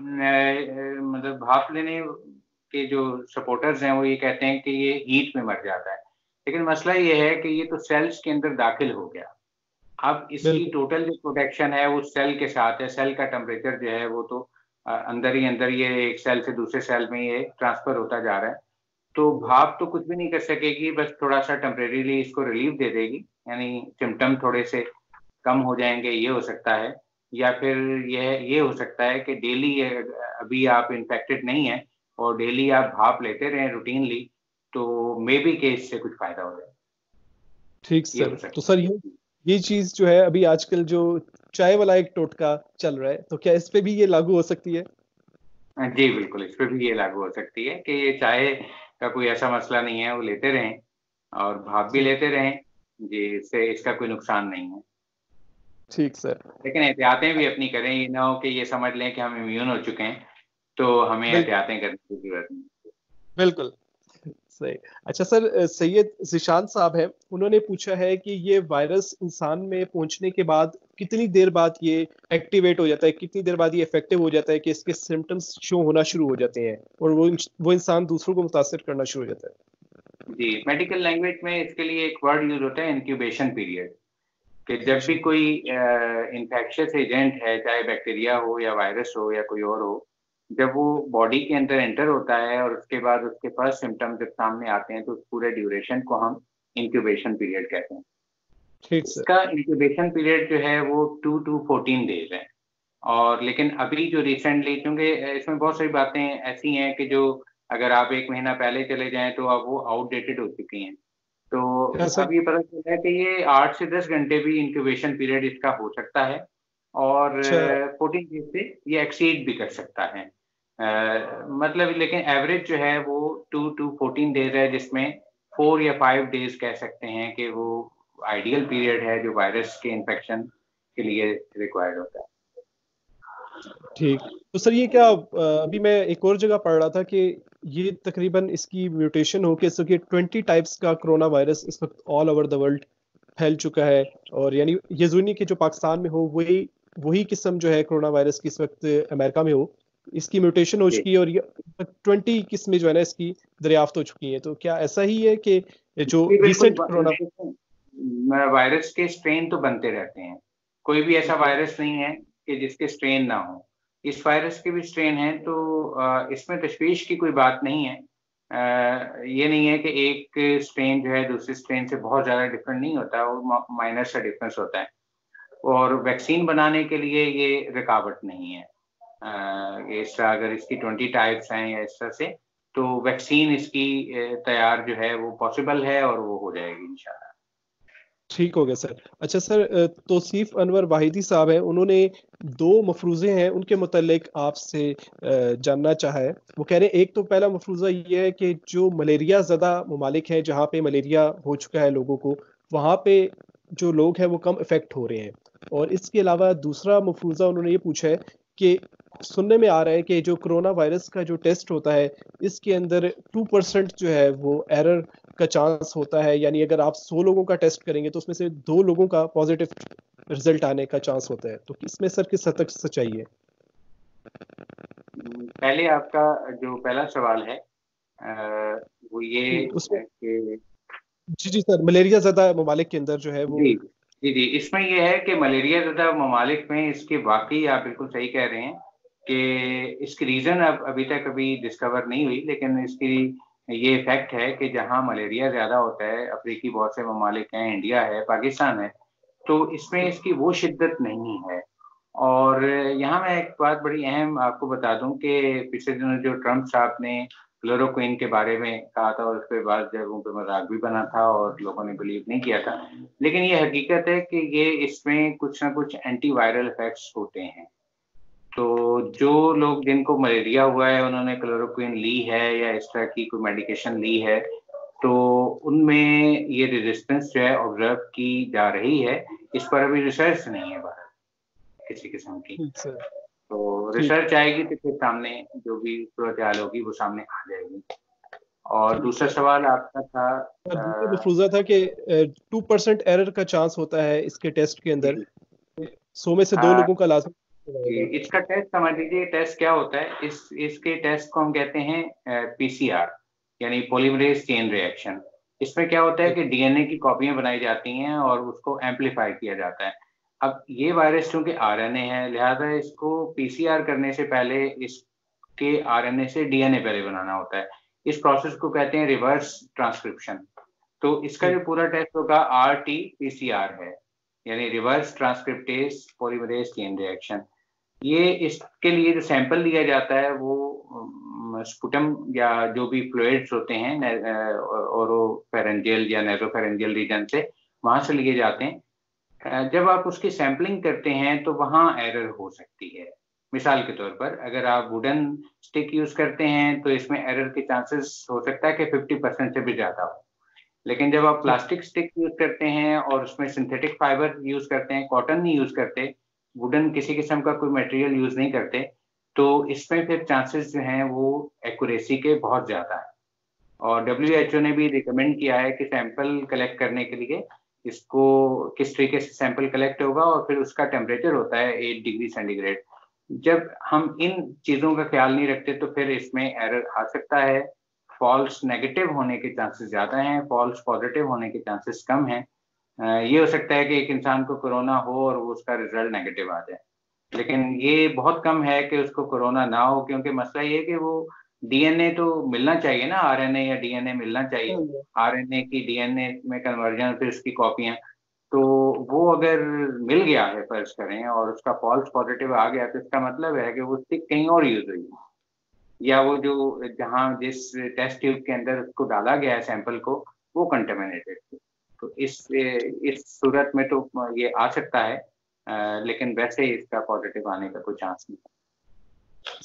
मतलब भाप लेने के जो सपोर्टर्स हैं वो ये कहते हैं कि ये हीट में मर जाता है, लेकिन मसला ये है कि ये तो सेल्स के अंदर दाखिल हो गया। अब इसकी बिल्कुल। टोटल जो प्रोटेक्शन है वो सेल के साथ है। सेल का टेम्परेचर जो है वो तो अंदर ही अंदर ये एक सेल से दूसरे सेल में ये ट्रांसफर होता जा रहा है। तो भाप तो कुछ भी नहीं कर सकेगी, बस थोड़ा सा टेम्परेरीली इसको रिलीफ दे देगी, यानी सिम्टम थोड़े से कम हो जाएंगे, ये हो सकता है। या फिर ये हो सकता है कि डेली, अभी आप इन्फेक्टेड नहीं है और डेली आप भाप लेते रहें रूटीनली, तो मे बी के इससे कुछ फायदा हो जाए। ठीक ये सर। हो तो सकता सर, ये चीज जो है अभी आजकल जो चाय वाला एक टोटका चल रहा है, तो क्या इस पे भी ये लागू हो सकती है। है। जी बिल्कुल, इस पे भी ये लागू हो सकती है कि ये चाय का कोई ऐसा मसला नहीं है, वो लेते रहें और भाप भी ठीक। लेते रहें। जी, इससे इसका कोई नुकसान नहीं है। ठीक सर। लेकिन एहतियातें भी अपनी करें, ये ना हो कि ये समझ लें कि हम इम्यून हो चुके हैं, तो हमें बिल्कुल। एहतियातें करने की जरूरत नहीं। बिल्कुल सही। अच्छा सर, सैयद जिशान साहब हैं, उन्होंने पूछा है कि ये वायरस इंसान में पहुंचने के बाद कितनी देर बाद ये एक्टिवेट हो जाता है, कितनी देर बाद ये इफेक्टिव हो जाता है कि इसके सिम्टम्स शो होना शुरू हो जाते हैं और वो इंसान दूसरों को मुतासर करना शुरू हो जाता है। जी, मेडिकल लैंग्वेज में इसके लिए एक वर्ड यूज होता है, इंक्यूबेशन पीरियड। कि जब भी Incubation period। कोई इंफेक्शियस एजेंट है, चाहे बैक्टीरिया हो या वायरस हो या कोई और हो, जब वो बॉडी के अंदर एंटर होता है और उसके बाद उसके फर्स्ट सिम्टम जब सामने आते हैं, तो उस पूरे ड्यूरेशन को हम इंक्यूबेशन पीरियड कहते हैं। ठीक सर। इसका इंक्यूबेशन पीरियड जो है वो 2 to 14 days है। और लेकिन अभी जो रिसेंटली, क्योंकि इसमें बहुत सारी बातें ऐसी हैं कि जो अगर आप 1 महीना पहले चले जाएं तो अब वो आउटडेटेड हो चुकी हैं। तो हाँ सर। अब ये पता चला है कि ये 8 से 10 घंटे भी इंक्यूबेशन पीरियड इसका हो सकता है, और अच्छा। 14 डेज से ये एक्सीड भी कर सकता है। मतलब लेकिन एवरेज जो है वो 2 to 14 डेज है, जिसमें 4 या 5 डेज कह सकते हैं कि वो आइडियल पीरियड है जो वायरस के इन्फेक्शन के लिए रिक्वायर्ड होता है। ठीक। तो सर ये क्या अभी मैं एक और जगह पढ़ रहा था कि ये तकरीबन इसकी म्यूटेशन हो के इसके 20 टाइप्स का कोरोना वायरस इस वक्त ऑल ओवर द वर्ल्ड फैल चुका है, और यानी ये ज़रूरी नहीं कि जो पाकिस्तान में हो वही वही किस्म जो है कोरोना वायरस की इस वक्त अमेरिका में हो, इसकी म्यूटेशन हो जी चुकी है और ये 20 किस्में जो है ना इसकी दरियाफ्त हो चुकी हैं। तो क्या ऐसा ही है कि जो जी बिल्कुल। Recent corona. वायरस के स्ट्रेन तो बनते रहते हैं, कोई भी ऐसा वायरस नहीं है कि जिसके स्ट्रेन ना हो। इस वायरस के भी स्ट्रेन हैं, तो इसमें तशवीश की कोई बात नहीं है। ये नहीं है कि एक स्ट्रेन जो है दूसरे स्ट्रेन से बहुत ज़्यादा डिफरेंट नहीं होता, वो माइनर सा डिफरेंस होता है। और वैक्सीन बनाने के लिए ये रुकावट नहीं है। इस तरह अगर इसकी 20 टाइप्स हैं या इस तरह से, तो वैक्सीन इसकी तैयार जो है वो पॉसिबल है और वो हो जाएगी इंशाल्लाह। ठीक हो गया सर। अच्छा सर, तौसीफ अनवर वाहिदी साहब हैं, उन्होंने दो मफरूज़े हैं उनके मुतालिक आपसे जानना चाहा है। वो कह रहे हैं, एक तो पहला मफरूज़ा ये है कि जो मलेरिया ज़दा ममालिक हैं जहाँ पे मलेरिया हो चुका है लोगों को, वहाँ पे जो लोग हैं वो कम इफ़ेक्ट हो रहे हैं। और इसके अलावा दूसरा मफरूज़ा उन्होंने ये पूछा है कि सुनने में आ रहा है कि जो कोरोना वायरस का जो टेस्ट होता है इसके अंदर 2% जो है वो एरर का चांस होता है, यानी अगर आप 100 लोगों का टेस्ट करेंगे तो उसमें से 2 लोगों का पॉजिटिव रिजल्ट आने का चांस होता है। तो इसमें सर किस हद तक सच्चाई है? पहले आपका जो पहला सवाल है वो ये उसमें है कि जी जी सर, मलेरिया ज़्यादा ममालिक के अंदर जो है वो। जी जी जी, इसमें ये है कि मलेरिया ज़्यादा ममालिक में इसके वाकई आप बिल्कुल सही कह रहे हैं कि इसकी रीज़न अब अभी तक अभी डिस्कवर नहीं हुई, लेकिन इसकी ये फैक्ट है कि जहाँ मलेरिया ज़्यादा होता है, अफ्रीकी बहुत से ममालिक हैं, इंडिया है, पाकिस्तान है, तो इसमें इसकी वो शिद्दत नहीं है। और यहाँ मैं एक बात बड़ी अहम आपको बता दूं कि पिछले दिनों जो ट्रम्प साहब ने क्लोरोक्विन के बारे में कहा था और उस पर बाद जगहों पे मजाक भी बना था और लोगों ने बिलीव नहीं किया था, लेकिन ये हकीकत है कि ये इसमें कुछ ना कुछ एंटी वायरल इफेक्ट्स होते हैं। तो जो लोग जिनको मलेरिया हुआ है उन्होंने क्लोरोक्विन ली है या इस तरह की कोई मेडिकेशन ली है, तो उनमें ये रेजिस्टेंस जो है ऑब्जर्व की जा रही है। इस पर अभी रिसर्च नहीं है बाहर किसी किस्म की। ठीक सर। तो ठीक। रिसर्च आएगी तो फिर सामने जो भी सूरत हाल होगी वो सामने आ जाएगी। और ठीक दूसरा सर। सवाल आपका था और दूसरा मफरूजा था कि 2% एरर का चांस होता है इसके टेस्ट के अंदर, जी 100 में से 2 लोगों का लाजम होगा। इसका टेस्ट समझ लीजिए। टेस्ट क्या होता है, इसके टेस्ट को हम कहते हैं पीसीआर, यानी पॉलीमरेज चेन रिएक्शन। इसमें क्या होता है कि डीएनए की कॉपियां बनाई जाती हैं और उसको एम्पलीफाई किया जाता है। अब ये वायरस चूंकि आरएनए है, लिहाजा इसको पीसीआर करने से पहले इसके आरएनए से डीएनए पहले बनाना होता है। इस प्रोसेस को कहते हैं रिवर्स ट्रांसक्रिप्शन। तो इसका जो ठीक। पूरा टेस्ट होगा आरटी पीसीआर है, यानी reverse transcriptase polymerase chain reaction. ये इसके लिए जो सैंपल लिया जाता है वो स्पुटम या जो भी फ्लूइड्स होते हैं ओरोफेरेंजियल या नेसोफेरेंजियल रीजन से, वहां से लिए जाते हैं। जब आप उसकी सैंपलिंग करते हैं तो वहाँ एरर हो सकती है। मिसाल के तौर पर अगर आप वुडन स्टिक यूज करते हैं तो इसमें एरर के चांसेस हो सकता है कि 50% से भी ज्यादा हो। लेकिन जब आप ठीक। प्लास्टिक स्टिक यूज करते हैं और उसमें सिंथेटिक फाइबर यूज करते हैं, कॉटन नहीं यूज करते, वुडन किसी किस्म का कोई मटेरियल यूज नहीं करते, तो इसमें फिर चांसेस जो हैं वो एक्यूरेसी के बहुत ज्यादा है। और ठीक। डब्ल्यूएचओ ने भी रिकमेंड किया है कि सैंपल कलेक्ट करने के लिए इसको किस तरीके से सैंपल कलेक्ट होगा, और फिर उसका टेम्परेचर होता है 8 डिग्री सेंटीग्रेड। जब हम इन चीज़ों का ख्याल नहीं रखते तो फिर इसमें एरर आ सकता है। फॉल्स नेगेटिव होने के चांसेस ज़्यादा हैं, फॉल्स पॉजिटिव होने के चांसेस कम हैं। ये हो सकता है कि एक इंसान को कोरोना हो और वो उसका रिजल्ट नेगेटिव आ जाए, लेकिन ये बहुत कम है कि उसको कोरोना ना हो, क्योंकि मसला ये है कि वो डीएनए तो मिलना चाहिए ना, आरएनए या डीएनए मिलना चाहिए। आरएनए की डीएनए में कन्वर्जन, फिर उसकी कॉपियां, तो वो अगर मिल गया है फर्ज करें और उसका फॉल्स पॉजिटिव आ गया, तो इसका मतलब है कि वो स्टिक कहीं और यूज हुई है, या वो जो जहाँ जिस टेस्ट ट्यूब के अंदर उसको डाला गया है सैंपल को, वो कंटेमिनेटेड थी। तो इस सूरत में तो ये आ सकता है, लेकिन वैसे इसका पॉजिटिव आने का कोई चांस नहीं।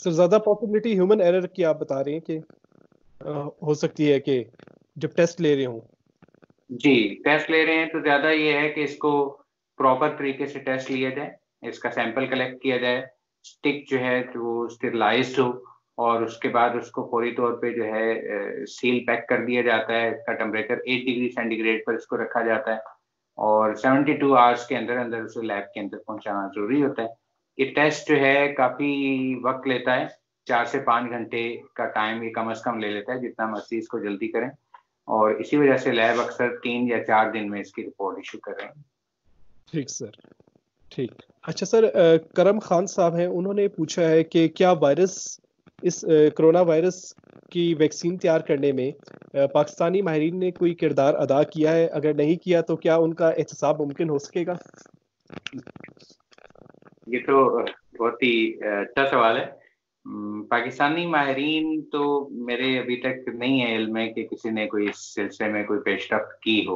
सर ज्यादा पॉसिबिलिटी ह्यूमन एरर की आप बता रहे हैं कि हो सकती है कि जब टेस्ट ले रहे हो? जी, टेस्ट ले रहे हैं तो ज्यादा ये है कि इसको प्रॉपर तरीके से टेस्ट लिया जाए, इसका सैंपल कलेक्ट किया जाए, स्टिक जो है तो वो स्टेरिलाइज्ड हो, और उसके बाद उसको फौरी तौर पे जो है सील पैक कर दिया जाता है। इसका टेम्परेचर 8 डिग्री सेंटीग्रेड पर इसको रखा जाता है और 72 आवर्स के अंदर अंदर उसे लैब के अंदर पहुंचाना जरूरी होता है। ये टेस्ट जो है काफी वक्त लेता है, 4 से 5 घंटे का टाइम ये कम से कम ले लेता है, जितना मर्जी इसको जल्दी करें, और इसी वजह से लैब अक्सर 3 या 4 दिन में इसकी रिपोर्ट इशू कर रहे हैं। ठीक सर, ठीक। अच्छा सर, करम खान साहब हैं, उन्होंने पूछा है कि क्या वायरस इस कोरोना वायरस की वैक्सीन तैयार करने में पाकिस्तानी माहिरीन ने कोई किरदार अदा किया है? अगर नहीं किया तो क्या उनका एहतसाब मुमकिन हो सकेगा? ये तो बहुत ही अच्छा सवाल है। पाकिस्तानी माहिरीन तो मेरे अभी तक नहीं है इल्म में कि किसी ने कोई इस सिलसिले में कोई पेशरफ्त की हो।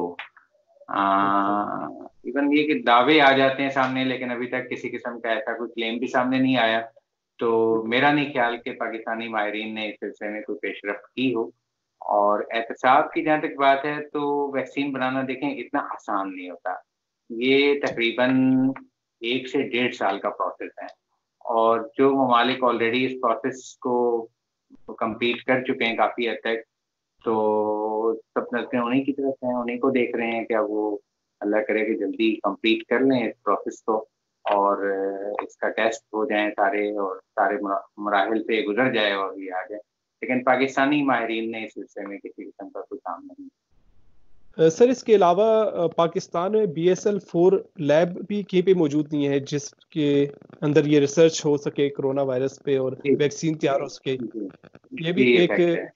इवन ये कि दावे आ जाते हैं सामने, लेकिन अभी तक किसी किस्म का ऐसा कोई क्लेम भी सामने नहीं आया। तो मेरा नहीं ख्याल कि पाकिस्तानी माहिरीन ने इस सिलसिले में कोई पेशरफ्त की हो। और एहतसाब की जहाँ तक बात है तो वैक्सीन बनाना देखें इतना आसान नहीं होता। ये तकरीबन 1 से 1.5 साल का प्रोसेस है, और जो ममालिक ऑलरेडी इस प्रोसेस को कंप्लीट कर चुके हैं काफ़ी हद तक, तो सब नजरें उन्हीं की तरफ हैं, उन्हीं को देख रहे हैं कि अब वो अल्लाह करे कि जल्दी कंप्लीट कर लें इस प्रोसेस को, और इसका टेस्ट हो जाए सारे, और सारे मराहिल से गुजर जाए और ये आ जाए। लेकिन पाकिस्तानी माहिरीन ने इस सिलसिले में किसी किस्म का कोई काम नहीं। सर इसके अलावा पाकिस्तान में BSL-4 लैब भी कहीं पे मौजूद नहीं है जिसके अंदर ये रिसर्च हो सके कोरोना वायरस पे और वैक्सीन तैयार हो सके। ये भी ये एक फैक्ट है।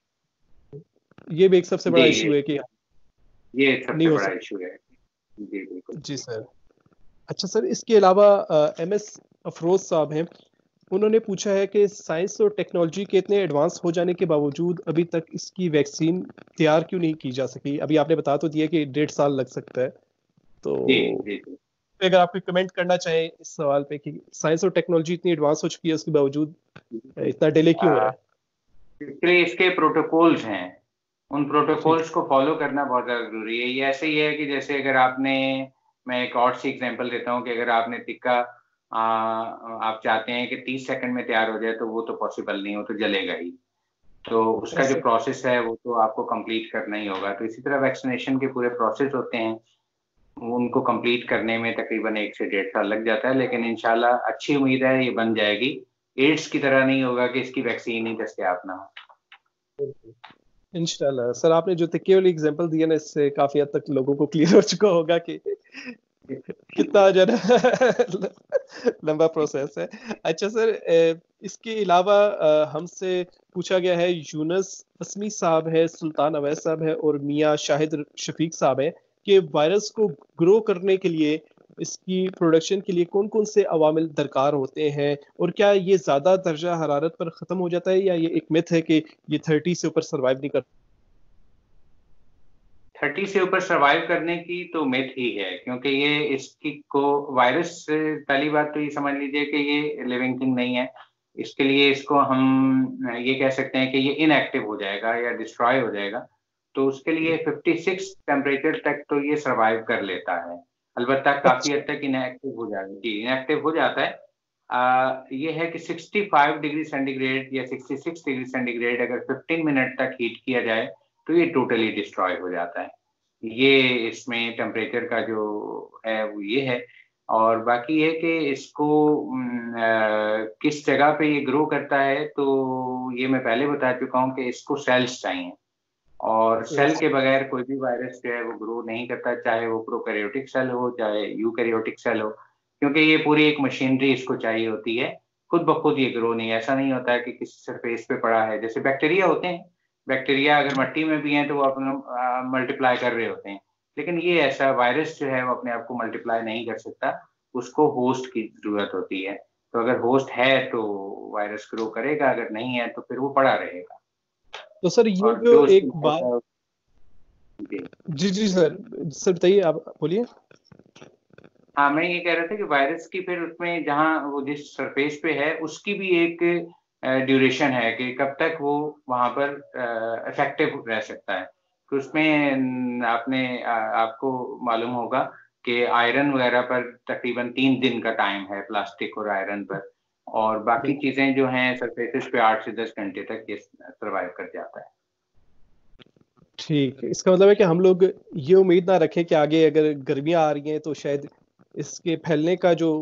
ये भी एक सबसे बड़ा जी, इशू है कि ये नहीं सबसे हो बड़ा सकता। इशू है। जी बिल्कुल। जी सर। अच्छा सर, इसके अलावा MS अफरोज साहब हैं, उन्होंने पूछा है कि साइंस और टेक्नोलॉजी के इतने एडवांस हो जाने के बावजूद अभी तक इसकी वैक्सीन तैयार क्यों नहीं की जा सकी? अभी आपने बता तो दिया कि 1.5 साल लग सकता है, तो जी जी जी। अगर आप कोई कमेंट करना चाहें इस सवाल पे कि साइंस और टेक्नोलॉजी इतनी एडवांस हो चुकी है उसके बावजूद इतना डिले क्यों हो रहा है? इसलिए इसके प्रोटोकॉल्स हैं, उन ठीक। प्रोटोकॉल्स को फॉलो करना बहुत ज़्यादा ज़रूरी है। ये ऐसे ही है कि जैसे अगर आपने, मैं एक और सी एग्जांपल देता हूँ कि अगर आपने टिक्का आप चाहते हैं कि 30 सेकंड में तैयार हो जाए, तो वो तो पॉसिबल नहीं, हो तो जलेगा ही। तो उसका जो ऐसा। प्रोसेस है वो तो आपको कंप्लीट करना ही होगा। तो इसी तरह वैक्सीनेशन के पूरे प्रोसेस होते हैं, उनको कंप्लीट करने में तकरीबन 1 से 1.5 साल लग जाता है, लेकिन इंशाल्लाह अच्छी उम्मीद है ये बन जाएगी। एड्स की तरह नहीं होगा कि इसकी वैक्सीन ही दस्तयाब ना हो। इंशाल्लाह सर, आपने जो तकिए वाली एग्जांपल दिया ना, इससे काफी हद तक लोगों को क्लियर हो चुका होगा कि कितना जो है ना लंबा प्रोसेस है। अच्छा सर, इसके अलावा हमसे पूछा गया है, यूनस असमी साहब है, सुल्तान अवैस साहब है और मियाँ शाहिद शफीक साहब है, कि वायरस को ग्रो करने के लिए, इसकी प्रोडक्शन के लिए कौन कौन से अवामिल दरकार होते हैं, और क्या ये ज्यादा दर्जा हरारत पर खत्म हो जाता है, या ये एक मिथ है कि ये 30 से ऊपर सरवाइव नहीं कर? 30 से ऊपर सरवाइव करने की तो मिथ ही है, क्योंकि ये इसकी को वायरस, पहली बात तो ये समझ लीजिए कि ये लिविंग थिंग नहीं है। इसके लिए इसको हम ये कह सकते हैं कि ये इनएक्टिव हो जाएगा या डिस्ट्रॉय हो जाएगा। तो उसके लिए 56 टेम्परेचर तक तो ये सरवाइव कर लेता है, अलबत्ता काफी अच्छा। हद तक इनएक्टिव हो जाएगा। जी, इनएक्टिव हो जाता है। ये है कि 65 डिग्री सेंटीग्रेड या 66 डिग्री सेंटीग्रेड अगर 15 मिनट तक हीट किया जाए तो ये टोटली डिस्ट्रॉय हो जाता है। ये इसमें टेम्परेचर का जो है वो ये है। और बाकी है कि इसको किस जगह पे ये ग्रो करता है, तो ये मैं पहले बता चुका हूँ कि इसको सेल्स चाहिए, और सेल के बगैर कोई भी वायरस जो है वो ग्रो नहीं करता, चाहे वो प्रोकैरियोटिक सेल हो चाहे यूकैरियोटिक सेल हो, क्योंकि ये पूरी एक मशीनरी इसको चाहिए होती है। खुद ब खुद ये ग्रो नहीं, ऐसा नहीं होता है कि किसी सरफेस पे पड़ा है, जैसे बैक्टीरिया होते हैं। बैक्टीरिया अगर मिट्टी में भी हैं तो वो अपना मल्टीप्लाई कर रहे होते हैं, लेकिन ये ऐसा वायरस जो है वो अपने आप को मल्टीप्लाई नहीं कर सकता, उसको होस्ट की जरूरत होती है। तो अगर होस्ट है तो वायरस ग्रो करेगा, अगर नहीं है तो फिर वो पड़ा रहेगा। तो सर ये और जो जो उसकी एक बात, जी, जी जी सर, सर बताइए, आप बोलिए। हाँ मैं ये कह रहा था कि वायरस की फिर उसमें जहाँ वो जिस सरफेस पे है उसकी भी एक ड्यूरेशन है कि कब तक वो वहाँ पर इफेक्टिव रह सकता है। तो उसमें आपको मालूम होगा कि आयरन वगैरह पर तकरीबन 3 दिन का टाइम है, प्लास्टिक और आयरन पर, और बाकी बिल्कुल। चीजें जो हैं सरफेसेस पे 8 से 10 घंटे तक ये सर्वाइव कर जाता है। ठीक है, इसका मतलब है कि हम लोग ये उम्मीद ना रखें कि आगे अगर गर्मियां आ रही हैं तो शायद इसके फैलने का जो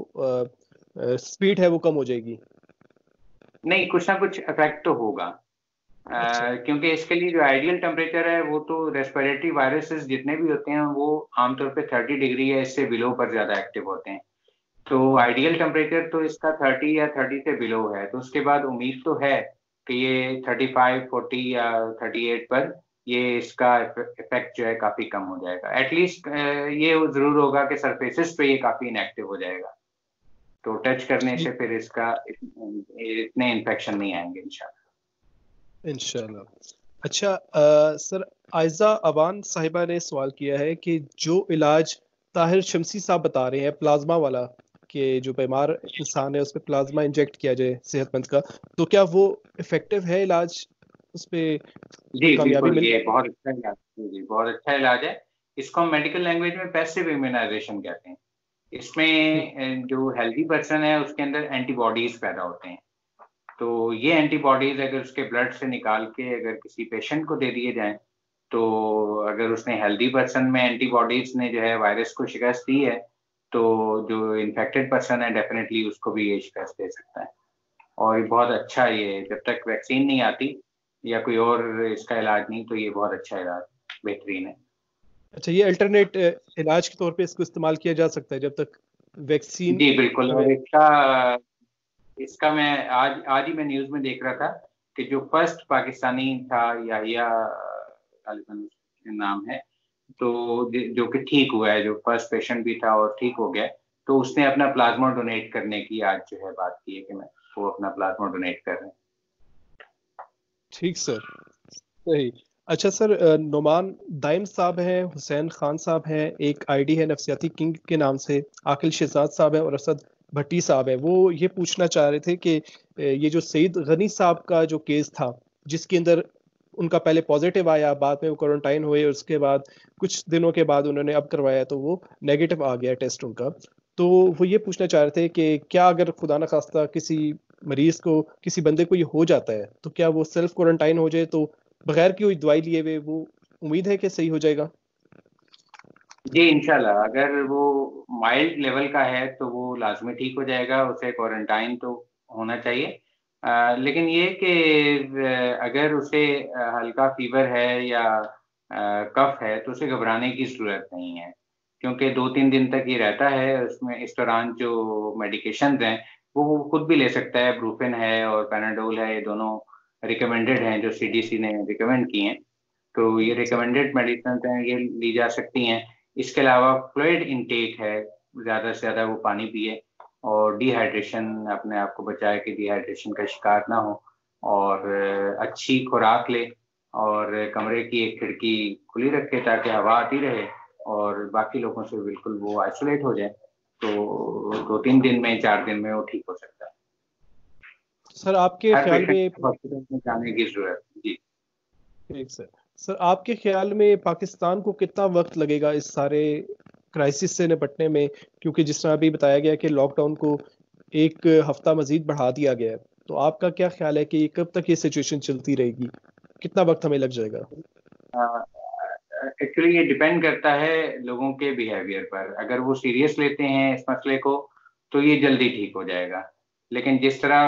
स्पीड है वो कम हो जाएगी। नहीं, कुछ ना कुछ इफेक्ट तो होगा। अच्छा। क्योंकि इसके लिए जो आइडियल टेम्परेचर है वो तो रेस्पिरेटरी वायरसेस जितने भी होते हैं वो आमतौर पे 30 डिग्री या इससे बिलो पर ज्यादा एक्टिव होते हैं। तो आइडियल टेम्परेचर तो इसका 30 या 30 से बिलो है, तो उसके बाद उम्मीद तो है कि ये 35, 40 या 38 पर ये इसका इफेक्ट जो है काफी कम हो जाएगा। एटलीस्ट ये जरूर होगा कि सरफेसेस पे ये काफी इनएक्टिव हो जाएगा, तो टच करने से ठीक। फिर इसका इतने इन्फेक्शन नहीं आएंगे इंशाल्लाह। इंशाल्लाह। अच्छा, सर, आयजा अबान साहिबा ने सवाल किया है कि जो इलाज ताहिर शमसी साहब बता रहे हैं प्लाज्मा वाला, कि जो बीमार इंसान है उस पर प्लाज्मा इंजेक्ट किया जाए सेहतमंद का, तो क्या वो इफेक्टिव है इलाज? उस पे कोई जी कामयाबी बिल्कुल, मिल ये पाई? बहुत अच्छा इलाज है। जी, बहुत अच्छा इलाज है। इसको हम मेडिकल लैंग्वेज में पैसिव इम्यूनाइजेशन कहते हैं। ठीक। इसमें जो हेल्दी पर्सन है उसके अंदर एंटीबॉडीज पैदा होते हैं। तो ये एंटीबॉडीज अगर उसके ब्लड से निकाल के अगर किसी पेशेंट को दे दिए जाएं, तो अगर उसने हेल्दी पर्सन में एंटीबॉडीज ने जो है वायरस को शिकस्त दी है, तो जो इन्फेक्टेड पर्सन है डेफिनेटली उसको भी ये शिकस्त दे सकता है। और ये बहुत अच्छा, ये जब तक वैक्सीन नहीं आती या कोई और इसका इलाज नहीं, तो ये बहुत अच्छा इलाज, बेहतरीन है। अच्छा, ये अल्टरनेट इलाज के तौर पे इसको इस्तेमाल किया जा सकता है जब तक वैक्सीन जी बिल्कुल। हमें। और इसका इसका मैं आज आज ही मैं न्यूज में देख रहा था कि जो फर्स्ट पाकिस्तानी था, याहिया गालिबन उसका नाम है, तो जो कि ठीक हुआ है, जो फर्स्ट पेशेंट भी था और ठीक हो गया, तो उसने अपना प्लाज्मा डोनेट करने की आज जो है बात की है कि मैं वो अपना प्लाज्मा डोनेट कर रहे हैं। ठीक सर। सही। अच्छा सर, नुमान दाइम साहब हैं, हुसैन खान साहब हैं, एक आईडी है नफसियाती किंग के नाम से, आकिल शहजाद साहब है और असद भट्टी साहब है। वो ये पूछना चाह रहे थे कि ये जो सईद गनी साहब का जो केस था, जिसके अंदर उनका पहले पॉजिटिव आया, बाद में वो क्वारंटाइन हुए, उसके बाद कुछ दिनों के बाद उन्होंने अब करवाया तो वो नेगेटिव आ गया टेस्ट उनका। तो वो ये पूछना चाह रहे थे कि क्या अगर खुदा न खास्ता किसी मरीज को, किसी बंदे को ये हो जाता है, तो क्या वो सेल्फ क्वारंटाइन हो जाए तो बगैर की कोई दवाई लिए हुए वो उम्मीद है कि सही हो जाएगा? जी इंशाल्लाह, अगर वो माइल्ड लेवल का है तो वो लाजमी ठीक हो जाएगा, उसे क्वारंटाइन तो होना चाहिए। लेकिन ये कि अगर उसे हल्का फीवर है या कफ है तो उसे घबराने की जरूरत नहीं है, क्योंकि 2-3 दिन तक ये रहता है। उसमें इस दौरान जो मेडिकेशन हैं वो खुद भी ले सकता है। ब्रूफेन है और पैनाडोल है, ये दोनों रिकमेंडेड हैं जो सीडीसी ने रिकमेंड की हैं। तो ये सर। रिकमेंडेड मेडिसिन हैं, ये ली जा सकती हैं। इसके अलावा फ्लूइड इनटेक है, ज़्यादा से ज़्यादा वो पानी पिए और डिहाइड्रेशन, अपने आप को बचाए कि डिहाइड्रेशन का शिकार ना हो, और अच्छी खुराक ले, और कमरे की एक खिड़की खुली रखे ताकि हवा आती रहे, और बाकी लोगों से बिल्कुल वो आइसोलेट हो जाए। तो 2-3 दिन में, 4 दिन में वो ठीक हो सकता है। सर आपके हर ख्याल पेशेंट में। को हॉस्पिटल में जाने की जरूरत। जी। ठीक सर। सर आपके ख्याल में पाकिस्तान को कितना वक्त लगेगा इस सारे क्राइसिस से निपटने में? क्योंकि जिस तरह अभी बताया गया कि लॉकडाउन को एक हफ्ता मजीद बढ़ा दिया गया है, तो आपका क्या ख्याल है कि कब तक ये सिचुएशन चलती रहेगी? कितना वक्त हमें लग जाएगा? एक्चुअली ये डिपेंड करता है लोगों के बिहेवियर पर। अगर वो सीरियस लेते हैं इस मसले को तो ये जल्दी ठीक हो जाएगा। लेकिन जिस तरह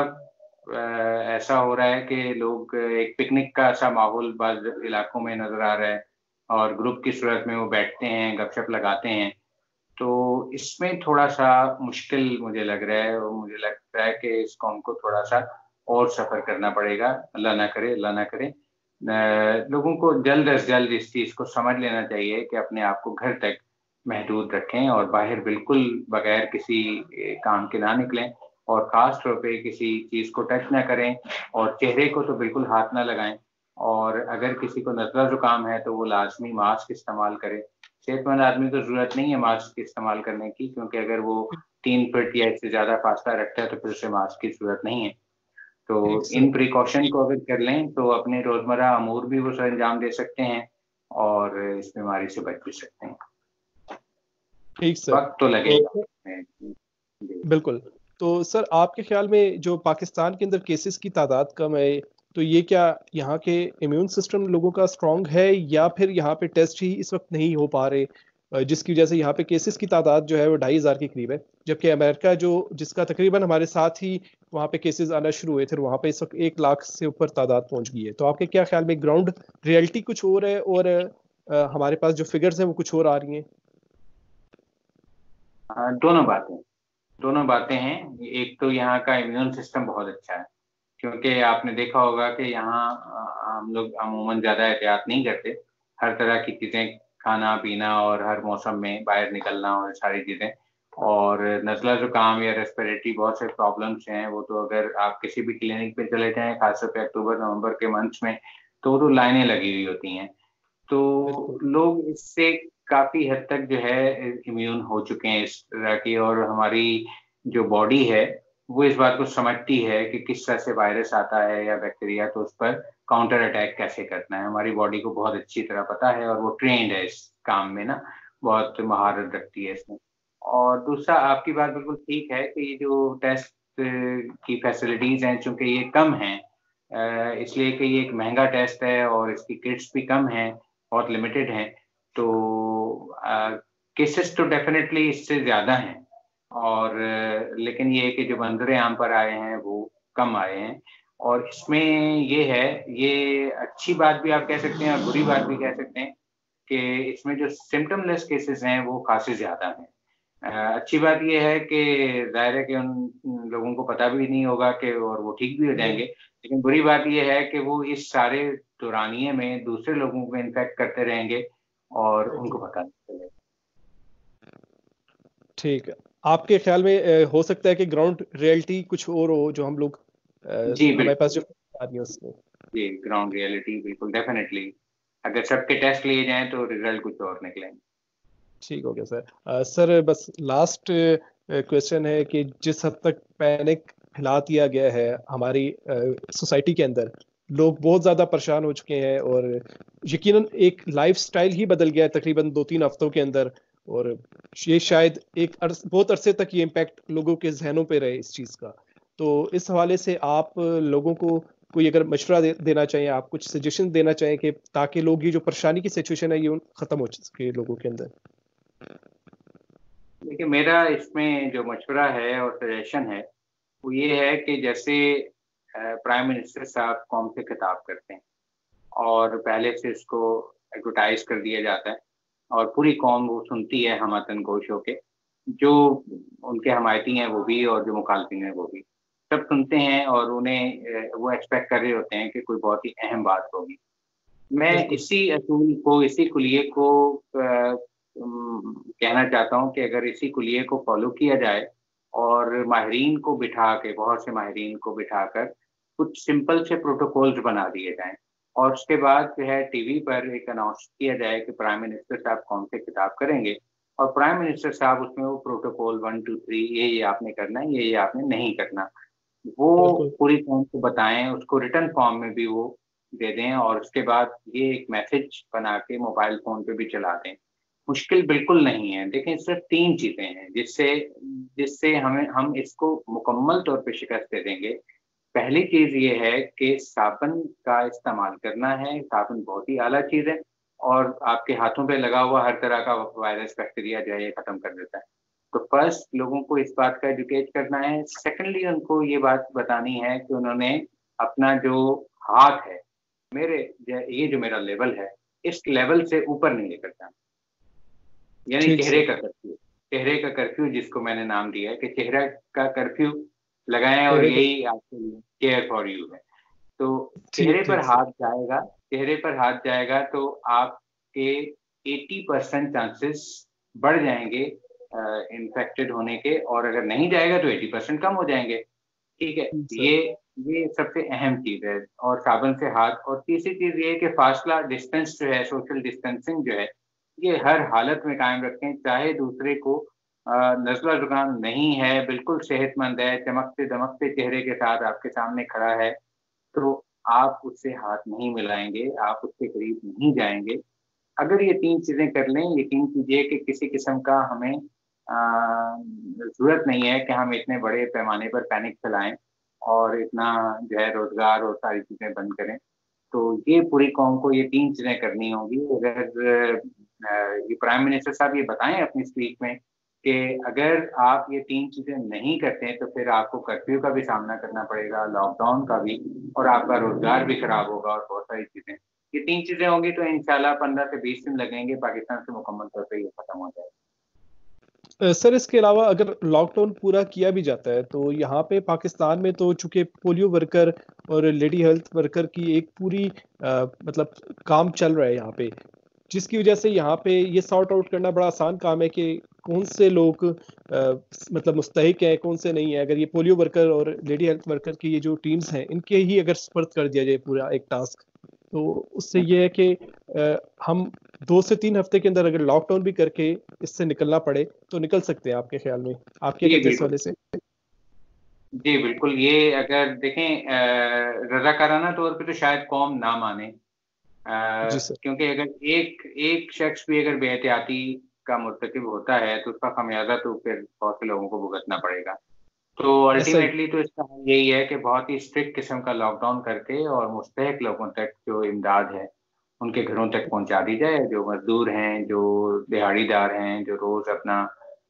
ऐसा हो रहा है कि लोग, एक पिकनिक का सा माहौल बाद इलाकों में नजर आ रहा है, और ग्रुप की सूरत में वो बैठते हैं, गपशप लगाते हैं, तो इसमें थोड़ा सा मुश्किल मुझे लग रहा है। और मुझे लग रहा है कि इसको हमको थोड़ा सा और सफर करना पड़ेगा। अल्लाह ना करे, अल्लाह ना करे। लोगों को जल्द अज जल्द इस चीज को समझ लेना चाहिए कि अपने आप को घर तक महदूद रखें और बाहर बिल्कुल बगैर किसी काम के ना निकलें, और खास तौर पे किसी चीज को टच ना करें, और चेहरे को तो बिल्कुल हाथ ना लगाएं। और अगर किसी को नज़ला जुकाम है तो वो लाजमी मास्क इस्तेमाल करे। सेहतमंद आदमी को जरूरत नहीं है मास्क इस्तेमाल करने की, क्योंकि अगर वो 3 फीट या इससे ज्यादा फासला रखता है तो फिर उसे मास्क की जरूरत नहीं है। ठीक तो सर। इन प्रिकॉशन को अगर कर लें तो अपने रोजमर्रा अमूर भी वो सर अंजाम दे सकते हैं और इस बीमारी से बच भी सकते हैं। ठीक सर। वक्त तो तो लगेगा। जी। बिल्कुल। तो सर आपके ख्याल में जो पाकिस्तान के अंदर केसेस की तादाद कम है, तो ये क्या यहाँ के इम्यून सिस्टम लोगों का स्ट्रांग है, या फिर यहाँ पे टेस्ट ही इस वक्त नहीं हो पा रहे, जिसकी वजह से यहाँ पे केसेस की तादाद जो है वो 2,500 के करीब है, जबकि अमेरिका जो जिसका तकरीबन हमारे साथ ही वहाँ पे केसेस आना शुरू हुए थे, वहाँ पे इस वक्त 1 लाख से ऊपर तादाद पहुंच गई है। तो आपके क्या ख्याल में ग्राउंड रियलिटी कुछ और है, और हमारे पास जो फिगर्स हैं वो कुछ और आ रही हैं? दोनों बातें हैं। एक तो यहाँ का इम्यून सिस्टम बहुत अच्छा है, क्योंकि आपने देखा होगा कि यहाँ हम लोग अमूमन ज़्यादा एहतियात नहीं करते। हर तरह की चीज़ें, खाना पीना और हर मौसम में बाहर निकलना और सारी चीज़ें, और नज़ला ज़ुकाम या रेस्पिरेटरी बहुत से प्रॉब्लम्स हैं, वो तो अगर आप किसी भी क्लिनिक पे चले जाएं, खासतौर पे अक्टूबर नवंबर के मंथ्स में, तो लाइनें लगी हुई होती हैं। तो बिल्कुल। लोग इससे काफी हद तक जो है इम्यून हो चुके हैं इस तरह की, और हमारी जो बॉडी है वो इस बात को समझती है कि किस तरह से वायरस आता है या बैक्टीरिया, तो उस पर काउंटर अटैक कैसे करना है। हमारी बॉडी को बहुत अच्छी तरह पता है और वो ट्रेंड है इस काम में ना, बहुत महारत रखती है इसमें। और दूसरा, आपकी बात बिल्कुल ठीक है कि ये जो टेस्ट की फैसिलिटीज हैं, चूंकि ये कम हैं, इसलिए कि ये एक महंगा टेस्ट है और इसकी किट्स भी कम हैं, बहुत लिमिटेड हैं, तो केसेस तो डेफिनेटली इससे ज़्यादा हैं। और लेकिन ये है कि जो मंजर आम पर आए हैं वो कम आए हैं। और इसमें ये है, ये अच्छी बात भी आप कह सकते हैं और बुरी बात भी कह सकते हैं कि इसमें जो सिम्टमलेस केसेस हैं वो खासी ज़्यादा हैं। अच्छी बात ये है कि ज़ाहिर है कि उन लोगों को पता भी नहीं होगा कि, और वो ठीक भी हो जाएंगे। लेकिन बुरी बात ये है कि वो इस सारे दौरानिए में दूसरे लोगों को इन्फेक्ट करते रहेंगे और उनको बिल्कुल। पता नहीं चलेगा। ठीक है। आपके ख्याल में हो सकता है कि ग्राउंड रियलिटी कुछ और हो, जो हम लोग जी हमारे पास जो बिल्कुल। आ रही है उसमें? जी, ग्राउंड रियलिटी बिल्कुल डेफिनेटली, अगर सबके टेस्ट लिए जाएं तो रिजल्ट कुछ और निकलेंगे। ठीक हो गया सर। सर बस लास्ट क्वेश्चन है कि जिस हद तक पैनिक फैला दिया गया है हमारी सोसाइटी के अंदर, लोग बहुत ज़्यादा परेशान हो चुके हैं, और यकीनन एक लाइफस्टाइल ही बदल गया है तकरीबन 2-3 हफ्तों के अंदर, और ये शायद बहुत अरसे तक ये इम्पैक्ट लोगों के जहनों पे रहे इस चीज़ का। तो इस हवाले से आप लोगों को कोई अगर मशवरा देना चाहें, आप कुछ सजेशन देना चाहें कि ताकि लोग ये जो परेशानी की सिचुएशन है ये ख़त्म हो सके लोगों के अंदर? देखिए, मेरा इसमें जो मशवरा है और सजेशन है वो ये है कि जैसे प्राइम मिनिस्टर साहब कौम से खिताब करते हैं और पहले से इसको एडवर्टाइज कर दिया जाता है, और पूरी कौम वो सुनती है हमतन गोश होके, जो उनके हमायती हैं वो भी और जो मुखालफिन हैं वो भी, सब सुनते हैं और उन्हें वो एक्सपेक्ट कर रहे होते हैं कि कोई बहुत ही अहम बात होगी। मैं बिल्कुल। इसी असूल को, इसी कुलिये को कहना चाहता हूँ कि अगर इसी कुलिये को फॉलो किया जाए और माहिरीन को बिठा के, बहुत से माहिरीन को बिठाकर कुछ सिंपल से प्रोटोकॉल्स बना दिए जाएं, और उसके बाद जो है टीवी पर एक अनाउंस किया जाए कि प्राइम मिनिस्टर साहब कौन से खिताब करेंगे, और प्राइम मिनिस्टर साहब उसमें वो प्रोटोकॉल 1 2 3 ये आपने करना है, ये आपने नहीं करना, वो बिल्कुल। पूरी कौम को बताएं, उसको रिटर्न फॉर्म में भी वो दे दें, और उसके बाद ये एक मैसेज बना के मोबाइल फोन पे भी चला दें। मुश्किल बिल्कुल नहीं है। देखें, सिर्फ 3 चीजें हैं जिससे जिससे हम इसको मुकम्मल तौर पे शिकस्त दे देंगे। पहली चीज ये है कि साबुन का इस्तेमाल करना है। साबुन बहुत ही आला चीज है और आपके हाथों पे लगा हुआ हर तरह का वायरस बैक्टीरिया जो है ये खत्म कर देता है। तो फर्स्ट, लोगों को इस बात का एजुकेट करना है। सेकेंडली, उनको ये बात बतानी है कि उन्होंने अपना जो हाथ है, मेरे ये जो मेरा लेवल है, इस लेवल से ऊपर नहीं लेकर जाना, यानी ठीक चेहरे सर। का कर्फ्यू। चेहरे का कर्फ्यू जिसको मैंने नाम दिया है कि चेहरा का कर्फ्यू लगाएं, और चेहरे यही आपके लिए केयर फॉर यू है। तो चेहरे ठीक पर ठीक सर। हाथ जाएगा, चेहरे पर हाथ जाएगा तो आपके 80% चांसेस बढ़ जाएंगे इन्फेक्टेड होने के, और अगर नहीं जाएगा तो 80% कम हो जाएंगे। ठीक है, ठीक सर। ये सबसे अहम चीज है, और साबुन से हाथ। और तीसरी चीज ये है कि फासला, डिस्टेंस जो है, सोशल डिस्टेंसिंग जो है, ये हर हालत में कायम रखें, चाहे दूसरे को नज़ला जुकाम नहीं है, बिल्कुल सेहतमंद है, चमकते दमकते चेहरे के साथ आपके सामने खड़ा है, तो आप उससे हाथ नहीं मिलाएंगे, आप उसके करीब नहीं जाएंगे। अगर ये 3 चीज़ें कर लें, यकीन कीजिए कि किसी किस्म का हमें ज़रूरत नहीं है कि हम इतने बड़े पैमाने पर पैनिक फैलाएँ और इतना जो है रोज़गार और सारी चीज़ें बंद करें। तो ये पूरी कौम को ये 3 चीज़ें करनी होंगी। अगर ये प्राइम मिनिस्टर साहब ये बताएँ अपनी स्पीच में कि अगर आप ये 3 चीज़ें नहीं करते हैं, तो फिर आपको कर्फ्यू का भी सामना करना पड़ेगा, लॉकडाउन का भी, और आपका रोज़गार भी खराब होगा और बहुत सारी चीज़ें। ये 3 चीज़ें होंगी तो इंशाल्लाह 15 से 20 दिन लगेंगे, पाकिस्तान से मुकम्मल तौर पे ये खत्म हो जाएगा। सर इसके अलावा अगर लॉकडाउन पूरा किया भी जाता है तो यहाँ पे पाकिस्तान में तो चूंकि पोलियो वर्कर और लेडी हेल्थ वर्कर की एक पूरी मतलब काम चल रहा है यहाँ पे, जिसकी वजह से यहाँ पे ये सॉर्ट आउट करना बड़ा आसान काम है कि कौन से लोग मतलब मुस्तहिक हैं, कौन से नहीं है। अगर ये पोलियो वर्कर और लेडी हेल्थ वर्कर की ये जो टीम्स हैं इनके ही अगर स्पर्श कर दिया जाए पूरा एक टास्क, तो उससे ये है कि हम 2 से 3 हफ्ते के अंदर अगर लॉकडाउन भी करके इससे निकलना पड़े तो निकल सकते हैं। आपके ख्याल में आप क्या जी, कहते हैं इस बिल्कुल। वाले से? जी, बिल्कुल, ये अगर देखें रज़ाकाराना तौर पे तो शायद कौम ना माने, जी सर। क्योंकि अगर एक एक शख्स भी अगर बेहतियाती का मुर्तकिब होता है, तो उसका खमियाजा तो फिर बहुत से लोगों को भुगतना पड़ेगा। तो ऐसा ही। अल्टीमेटली तो इसका हल यही है कि बहुत ही स्ट्रिक्ट किस्म का लॉकडाउन करके और मुस्तहिक लोगों तक जो इमदाद है, उनके घरों तक पहुंचा दी जाए। जो मजदूर हैं, जो दिहाड़ीदार हैं, जो रोज़ अपना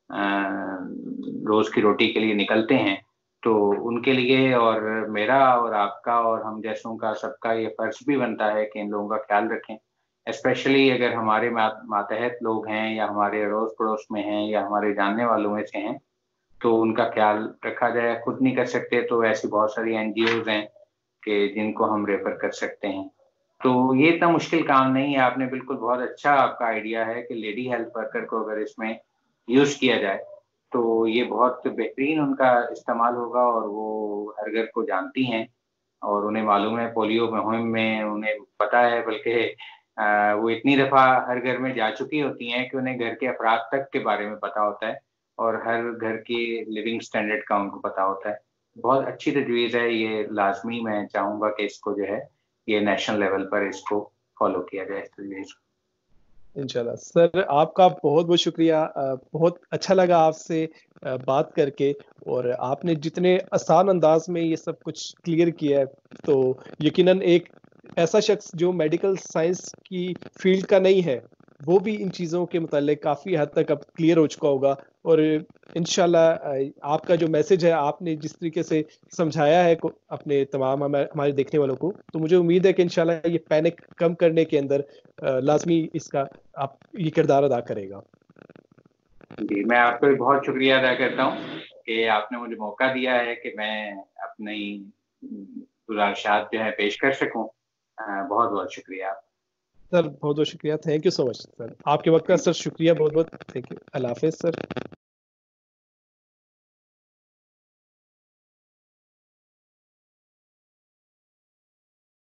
रोज़ की रोटी के लिए निकलते हैं, तो उनके लिए और मेरा और आपका और हम जैसों का सबका ये फ़र्ज़ भी बनता है कि इन लोगों का ख़्याल रखें। स्पेशली अगर हमारे मातहत लोग हैं या हमारे अड़ोस-पड़ोस में हैं या हमारे जानने वालों में से हैं, तो उनका ख़्याल रखा जाए। खुद नहीं कर सकते तो ऐसी बहुत सारी एनजीओज़ हैं कि जिनको हम रेफ़र कर सकते हैं। तो ये इतना मुश्किल काम नहीं है, आपने बिल्कुल बहुत अच्छा आपका आइडिया है कि लेडी हेल्थ वर्कर को अगर इसमें यूज़ किया जाए, तो ये बहुत बेहतरीन उनका इस्तेमाल होगा और वो हर घर को जानती हैं और उन्हें मालूम है पोलियो मुहिम में उन्हें पता है, बल्कि वो इतनी दफ़ा हर घर में जा चुकी होती हैं कि उन्हें घर के अफ़राद तक के बारे में पता होता है और हर घर के लिविंग स्टैंडर्ड का उनको पता होता है। बहुत अच्छी तजवीज़ है ये, लाज़मी मैं चाहूँगा कि इसको जो है, ये नेशनल लेवल पर इसको फ़ॉलो किया जाए इस तजवीज़ को। इंशाल्लाह सर, आपका बहुत बहुत शुक्रिया। बहुत अच्छा लगा आपसे बात करके, और आपने जितने आसान अंदाज में ये सब कुछ क्लियर किया है, तो यकीनन एक ऐसा शख्स जो मेडिकल साइंस की फील्ड का नहीं है वो भी इन चीज़ों के मुतालिक काफ़ी हद तक अब क्लियर हो चुका होगा। और इंशाल्लाह आपका जो मैसेज है, आपने जिस तरीके से समझाया है अपने तमाम हमारे देखने वालों को, तो मुझे उम्मीद है कि इंशाल्लाह ये पैनिक कम करने के अंदर लाजमी इसका आप ये किरदार अदा करेगा। जी, मैं आपका भी बहुत शुक्रिया अदा करता हूँ कि आपने मुझे मौका दिया है कि मैं अपनी गुज़ारिशात जो है पेश कर सकूँ। बहुत-बहुत शुक्रिया। सर बहुत बहुत शुक्रिया, thank you so much sir, आपके वक्त का सर शुक्रिया बहुत बहुत, थैंक यू, अल्लाह हाफिज सर।